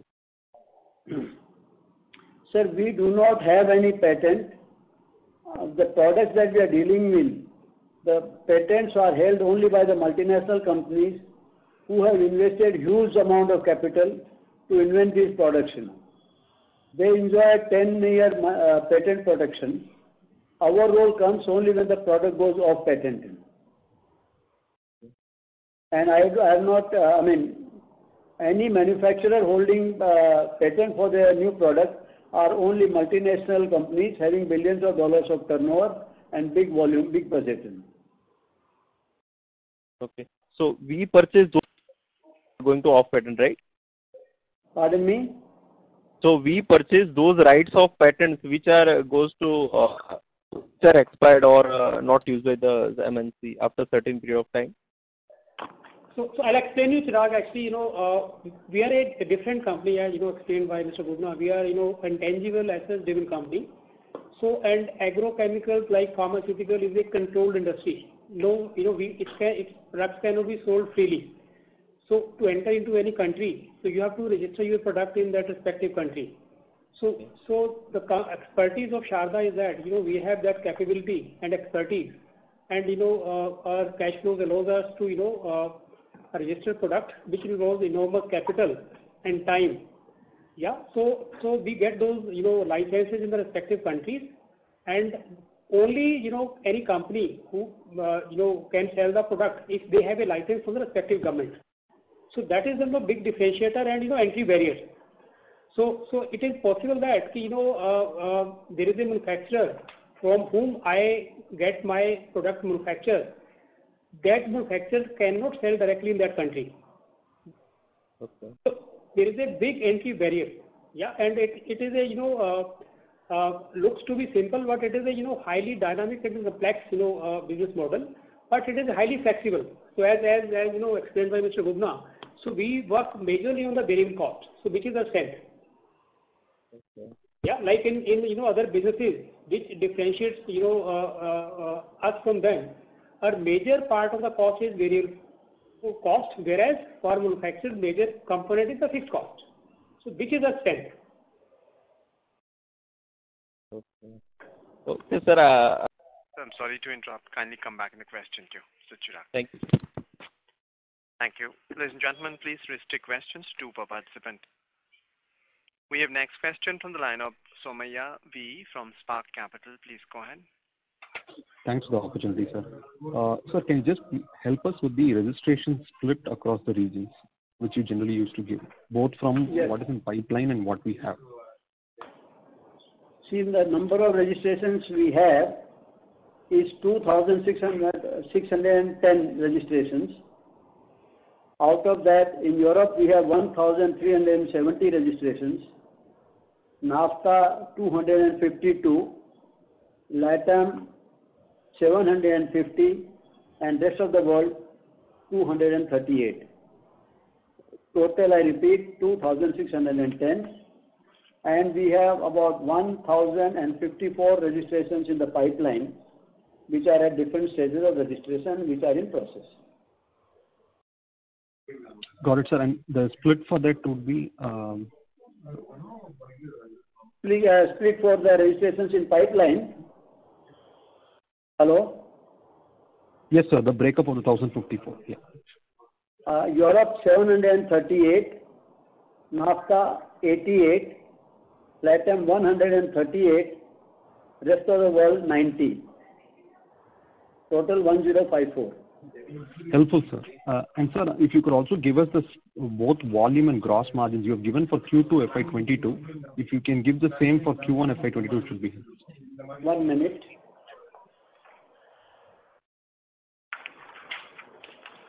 Sir, we do not have any patent. Uh, the products that we are dealing with, the patents are held only by the multinational companies who have invested huge amount of capital to invent these products. They enjoy ten-year uh, patent protection. Our role comes only when the product goes off patent. And I, I have not, uh, I mean, any manufacturer holding uh, patent for their new product are only multinational companies having billions of dollars of turnover and big volume, big budget. Okay, so we purchase those going to off patent, right? Pardon me? So we purchase those rights of patents which are goes to uh, which are expired or uh, not used by the, the M N C after certain period of time. So, so I'll explain you, Chirag. Actually, you know, uh, we are a, a different company, as you know, explained by Mister Bubna. We are, you know, an intangible assets-driven company. So, and agrochemicals like pharmaceutical is a controlled industry. No, you know, we it can its products cannot be sold freely. So, to enter into any country, so you have to register your product in that respective country. So, so the expertise of Sharda is that, you know, we have that capability and expertise, and you know, uh, our cash flows allows us to, you know, uh, register product which involves enormous capital and time. Yeah. So, so we get those, you know, licenses in the respective countries, and only, you know, any company who, uh, you know, can sell the product if they have a license from the respective government. So that is the big differentiator and, you know, entry barrier. So, so it is possible that, you know, uh, uh, there is a manufacturer from whom I get my product manufactured. That manufacturer cannot sell directly in that country. Okay. So there is a big entry barrier. Yeah, and it, it is a, you know, uh, uh, looks to be simple, but it is a, you know, highly dynamic and complex, you know, uh, business model, but it is highly flexible. So as, as, as you know, explained by Mister Bubna, so we work majorly on the variable cost, so which is the strength. Okay. Yeah, like in, in, you know, other businesses, which differentiates, you know, uh, uh, uh, us from them, our major part of the cost is variable cost, whereas for manufacturers, major component is the fixed cost. So which is the strength. Okay. Okay, sir. Uh, I'm sorry to interrupt. Kindly come back in the question queue, Mister Chirag. Thank you. Thank you. Ladies and gentlemen, please restrict questions to per participant. We have next question from the line of Somaya V from Spark Capital. Please go ahead. Thanks for the opportunity, sir. Uh, sir, can you just help us with the registration split across the regions, which you generally used to give, both from Yes. what is in pipeline and what we have? See, the number of registrations we have is two thousand six hundred ten registrations. Out of that, in Europe, we have one thousand three hundred seventy registrations, NAFTA two hundred fifty-two, LATAM seven hundred fifty, and rest of the world two hundred thirty-eight. Total, I repeat, two thousand six hundred ten, and we have about one thousand fifty-four registrations in the pipeline, which are at different stages of registration, which are in process. Got it, sir. And the split for that would be? Um... Split, uh, split for the registrations in pipeline. Hello? Yes, sir. The breakup of the one thousand fifty-four. Yeah. Uh, Europe seven hundred thirty-eight, NAFTA eighty-eight, LATAM one hundred thirty-eight, rest of the world ninety. Total one thousand fifty-four. Helpful, sir. Uh, and sir, if you could also give us this both volume and gross margins you have given for Q two F Y twenty-two. If you can give the same for Q one F Y twenty-two, it should be helpful. One minute.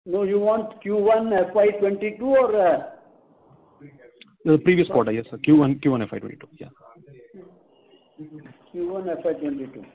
No, you want Q one F Y twenty-two or? Uh, The previous quarter, yes, sir. Q one, Q one F Y twenty-two, yeah. Q one F Y twenty-two.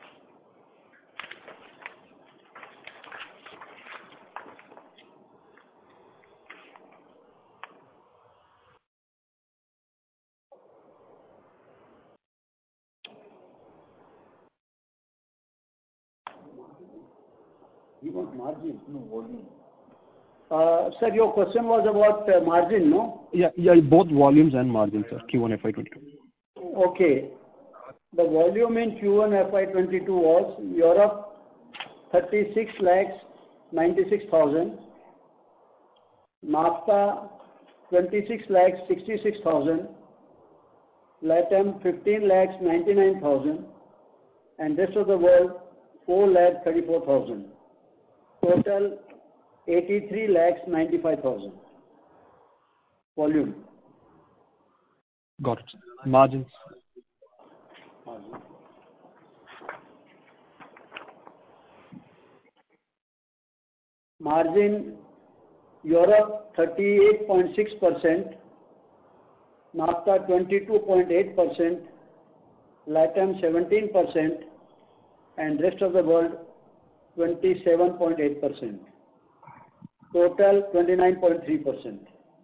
You want margin? No, volume. Uh, sir, your question was about uh, margin, no? Yeah, yeah, both volumes and margins, sir, Q one F Y twenty-two. Okay. The volume in Q one F Y twenty-two was Europe thirty-six lakhs ninety-six thousand, NAFTA twenty-six lakhs sixty-six thousand, LATAM fifteen lakhs ninety-nine thousand, and rest of the world four lakh thirty-four thousand. Total eighty-three lakhs ninety-five thousand. Volume. Got it. Margins. Margin. Margin, Europe thirty-eight point six percent, NAFTA twenty-two point eight percent, LATAM seventeen percent, and rest of the world twenty-seven point eight percent. Total twenty-nine point three percent.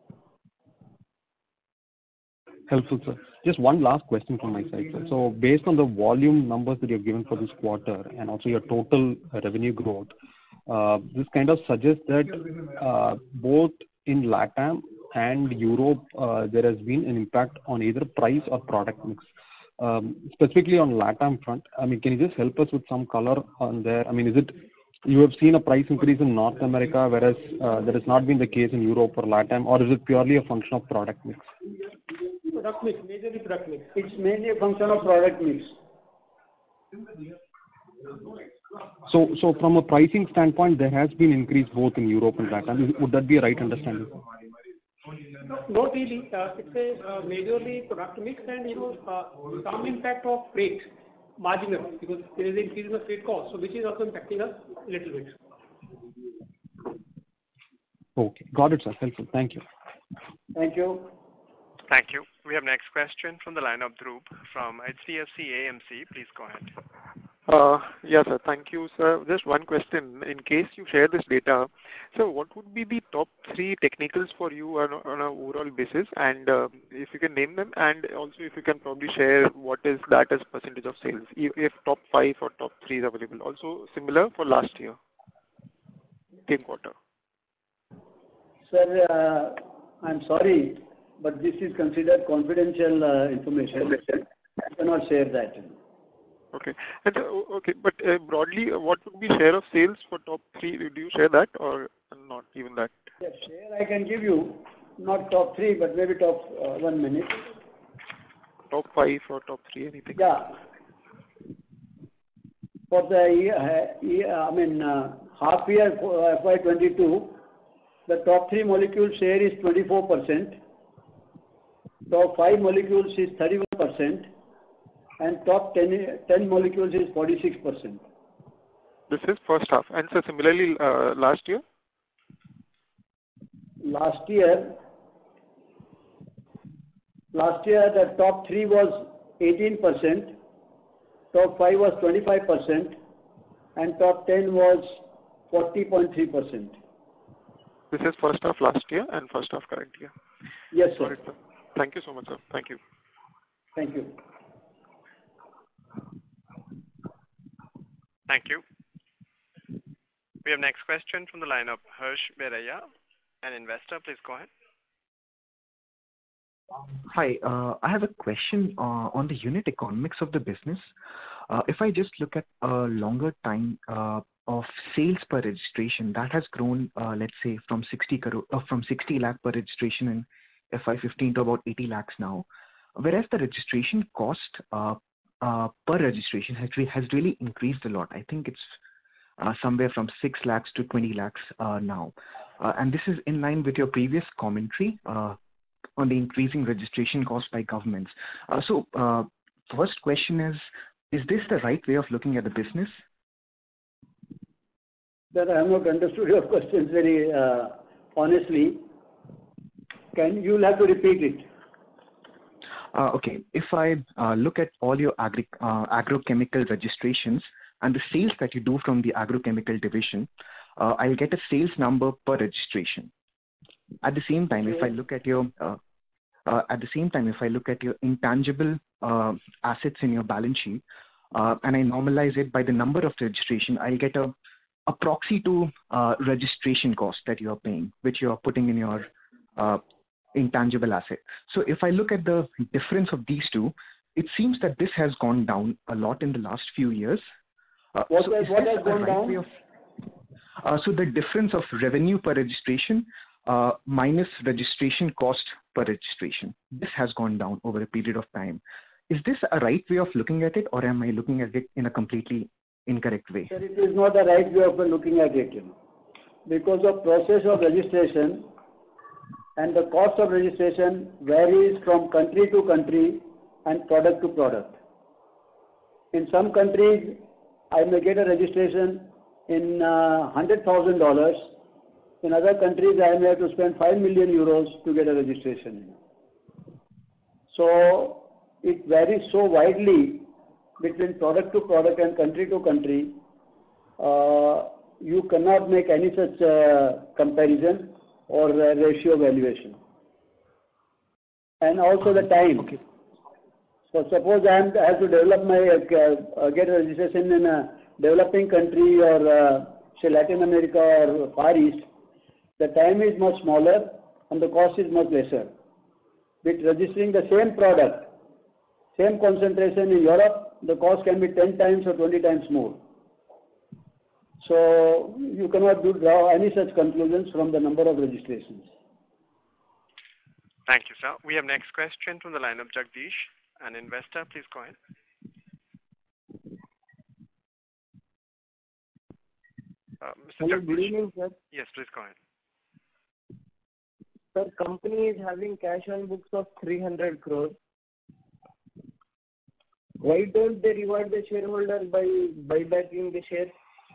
Helpful, sir. Just one last question from my side, sir. So based on the volume numbers that you've given for this quarter and also your total revenue growth, uh, this kind of suggests that uh, both in LATAM and Europe, uh, there has been an impact on either price or product mix. Um, specifically on LATAM front, I mean, can you just help us with some color on there? I mean, is it you have seen a price increase in North America, whereas uh, that has not been the case in Europe or LATAM, or is it purely a function of product mix? Product mix, majorly product mix. It's mainly a function of product mix. So, so from a pricing standpoint, there has been increase both in Europe and LATAM. Would that be a right understanding? No, not really. Uh, it's a uh, majorly product mix and you know uh, some impact of freight, marginal, because there is an increase in the freight cost, so which is also impacting us a little bit. Okay, got it, sir. Helpful. Thank you. Thank you. Thank you. We have next question from the line of Dhruv from H D F C A M C. Please go ahead. Uh, yes, sir. Thank you, sir. Just one question. In case you share this data, so what would be the top three technicals for you on, on an overall basis? And uh, if you can name them, and also if you can probably share what is that as percentage of sales, if, if top five or top three is available. Also similar for last year, same quarter. Sir, uh, I'm sorry, but this is considered confidential uh, information. I cannot share that. Okay. And, uh, okay, but uh, broadly, uh, what would be share of sales for top three? Do you share that or not even that? Yes, share I can give you, not top three, but maybe top uh, one minute. Top five or top three, anything? Yeah. For the year, uh, year I mean, uh, half year for F Y twenty-two, the top three molecule share is twenty-four percent. Top five molecules is thirty-one percent. And top ten, ten molecules is forty-six percent. This is first half. And so similarly, uh, last year? Last year, last year the top three was eighteen percent, top five was twenty-five percent, and top ten was forty point three percent. This is first half last year and first half current year. Yes, sir. Right, sir. Thank you so much, sir. Thank you. Thank you. Thank you. We have next question from the line of Harsh Beraya, an investor. Please go ahead. Hi, uh, I have a question uh, on the unit economics of the business. Uh, if I just look at a longer time uh, of sales per registration, that has grown, uh, let's say, from sixty crore, uh, from sixty lakh per registration in F Y fifteen to about eighty lakhs now, whereas the registration cost uh, uh, per registration has, re- has really increased a lot. I think it's uh, somewhere from six lakhs to twenty lakhs uh, now, uh, and this is in line with your previous commentary Uh, on the increasing registration cost by governments. Uh, so, uh, first question is, is this the right way of looking at the business? Sir, I have not understood your questions very uh, honestly. Can you'll have to repeat it? Uh, okay. If I uh, look at all your agri uh, agrochemical registrations and the sales that you do from the agrochemical division, uh, I'll get a sales number per registration. At the same time, if I look at your uh, uh, at the same time, if I look at your intangible uh, assets in your balance sheet uh, and I normalize it by the number of registration, I'll get a a proxy to uh, registration cost that you are paying, which you are putting in your uh, intangible asset. So if I look at the difference of these two, it seems that this has gone down a lot in the last few years. Uh, what so has, what has gone right down? Of, uh, so the difference of revenue per registration uh, minus registration cost per registration, this has gone down over a period of time. Is this a right way of looking at it, or am I looking at it in a completely incorrect way? Sir, it is not the right way of looking at it, you know, because the process of registration and the cost of registration varies from country to country and product to product. In some countries, I may get a registration in uh, one hundred thousand dollars. In other countries, I may have to spend five million euros to get a registration. So it varies so widely between product to product and country to country. Uh, you cannot make any such uh, comparison or uh, ratio valuation. And also the time. Okay. So suppose I, am, I have to develop my, uh, uh, get a registration in a developing country or uh, say Latin America or Far East, the time is much smaller and the cost is much lesser. With registering the same product, same concentration in Europe, the cost can be ten times or twenty times more. So you cannot do, draw any such conclusions from the number of registrations. Thank you, sir. We have next question from the line of Jagdish, an investor. Please go ahead. Uh, Mister Hello, Jagdish. good evening, sir. Yes, please go ahead. Sir, company is having cash on books of three hundred crores. Why don't they reward the shareholders by buybacking the shares?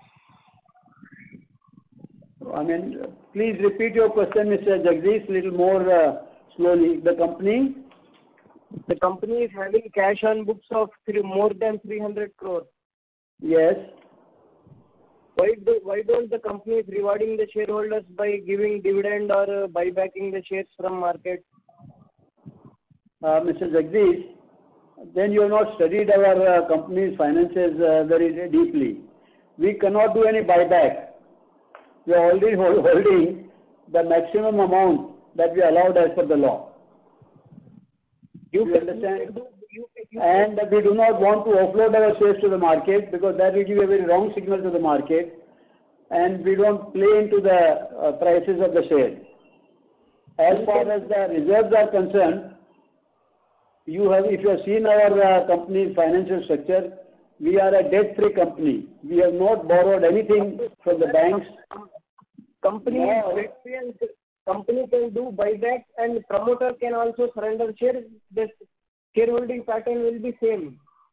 I mean, please repeat your question, Mister Jagdish, little more uh, slowly. The company? The company is having cash on books of three, more than three hundred crores. Yes. Why do why don't the company is rewarding the shareholders by giving dividend or uh, buybacking the shares from market? Uh, Mister Jagdish, then you have not studied our uh, company's finances uh, very deeply. We cannot do any buyback. We are already hold, holding the maximum amount that we are allowed as per the law. You, you understand? Do, you, you and we do not want to offload our shares to the market because that will give a very wrong signal to the market, and we don't play into the uh, prices of the shares. As far as the reserves are concerned, you have, if you have seen our uh, company's financial structure, we are a debt-free company. We have not borrowed anything from the banks. Company no. is debt-free and company can do buyback and promoter can also surrender shares. The shareholding pattern will be same.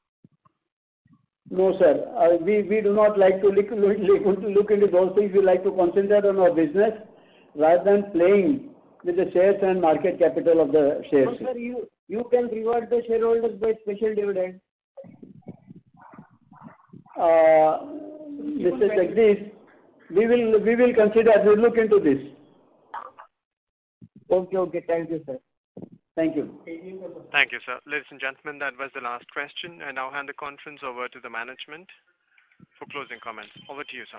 No, sir. Uh, we, we do not like to look, look, look into those things. We like to concentrate on our business rather than playing with the shares and market capital of the shares. No, sir, you, you can reward the shareholders by special dividend. Uh, Mister Jagdish, we will we will consider, we will look into this. Okay, okay. Thank you, sir. Thank you. Thank you, sir. Ladies and gentlemen, that was the last question. I now hand the conference over to the management for closing comments. Over to you, sir.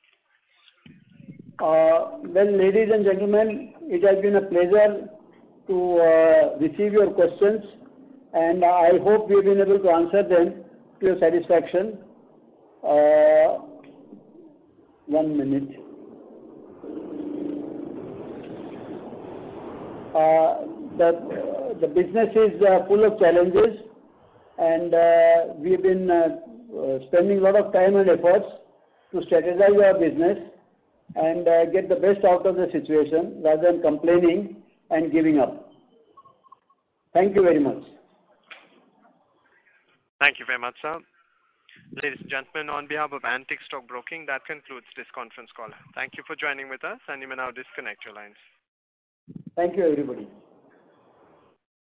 Uh, well, ladies and gentlemen, it has been a pleasure to uh, receive your questions, and I hope we have been able to answer them to your satisfaction. Uh, one minute. Uh, the, uh, the business is uh, full of challenges, and uh, we've been uh, uh, spending a lot of time and efforts to strategize our business and uh, get the best out of the situation rather than complaining and giving up. Thank you very much. Thank you very much, sir. Ladies and gentlemen, on behalf of Antique Stock Broking, that concludes this conference call. Thank you for joining with us, and you may now disconnect your lines. Thank you, everybody.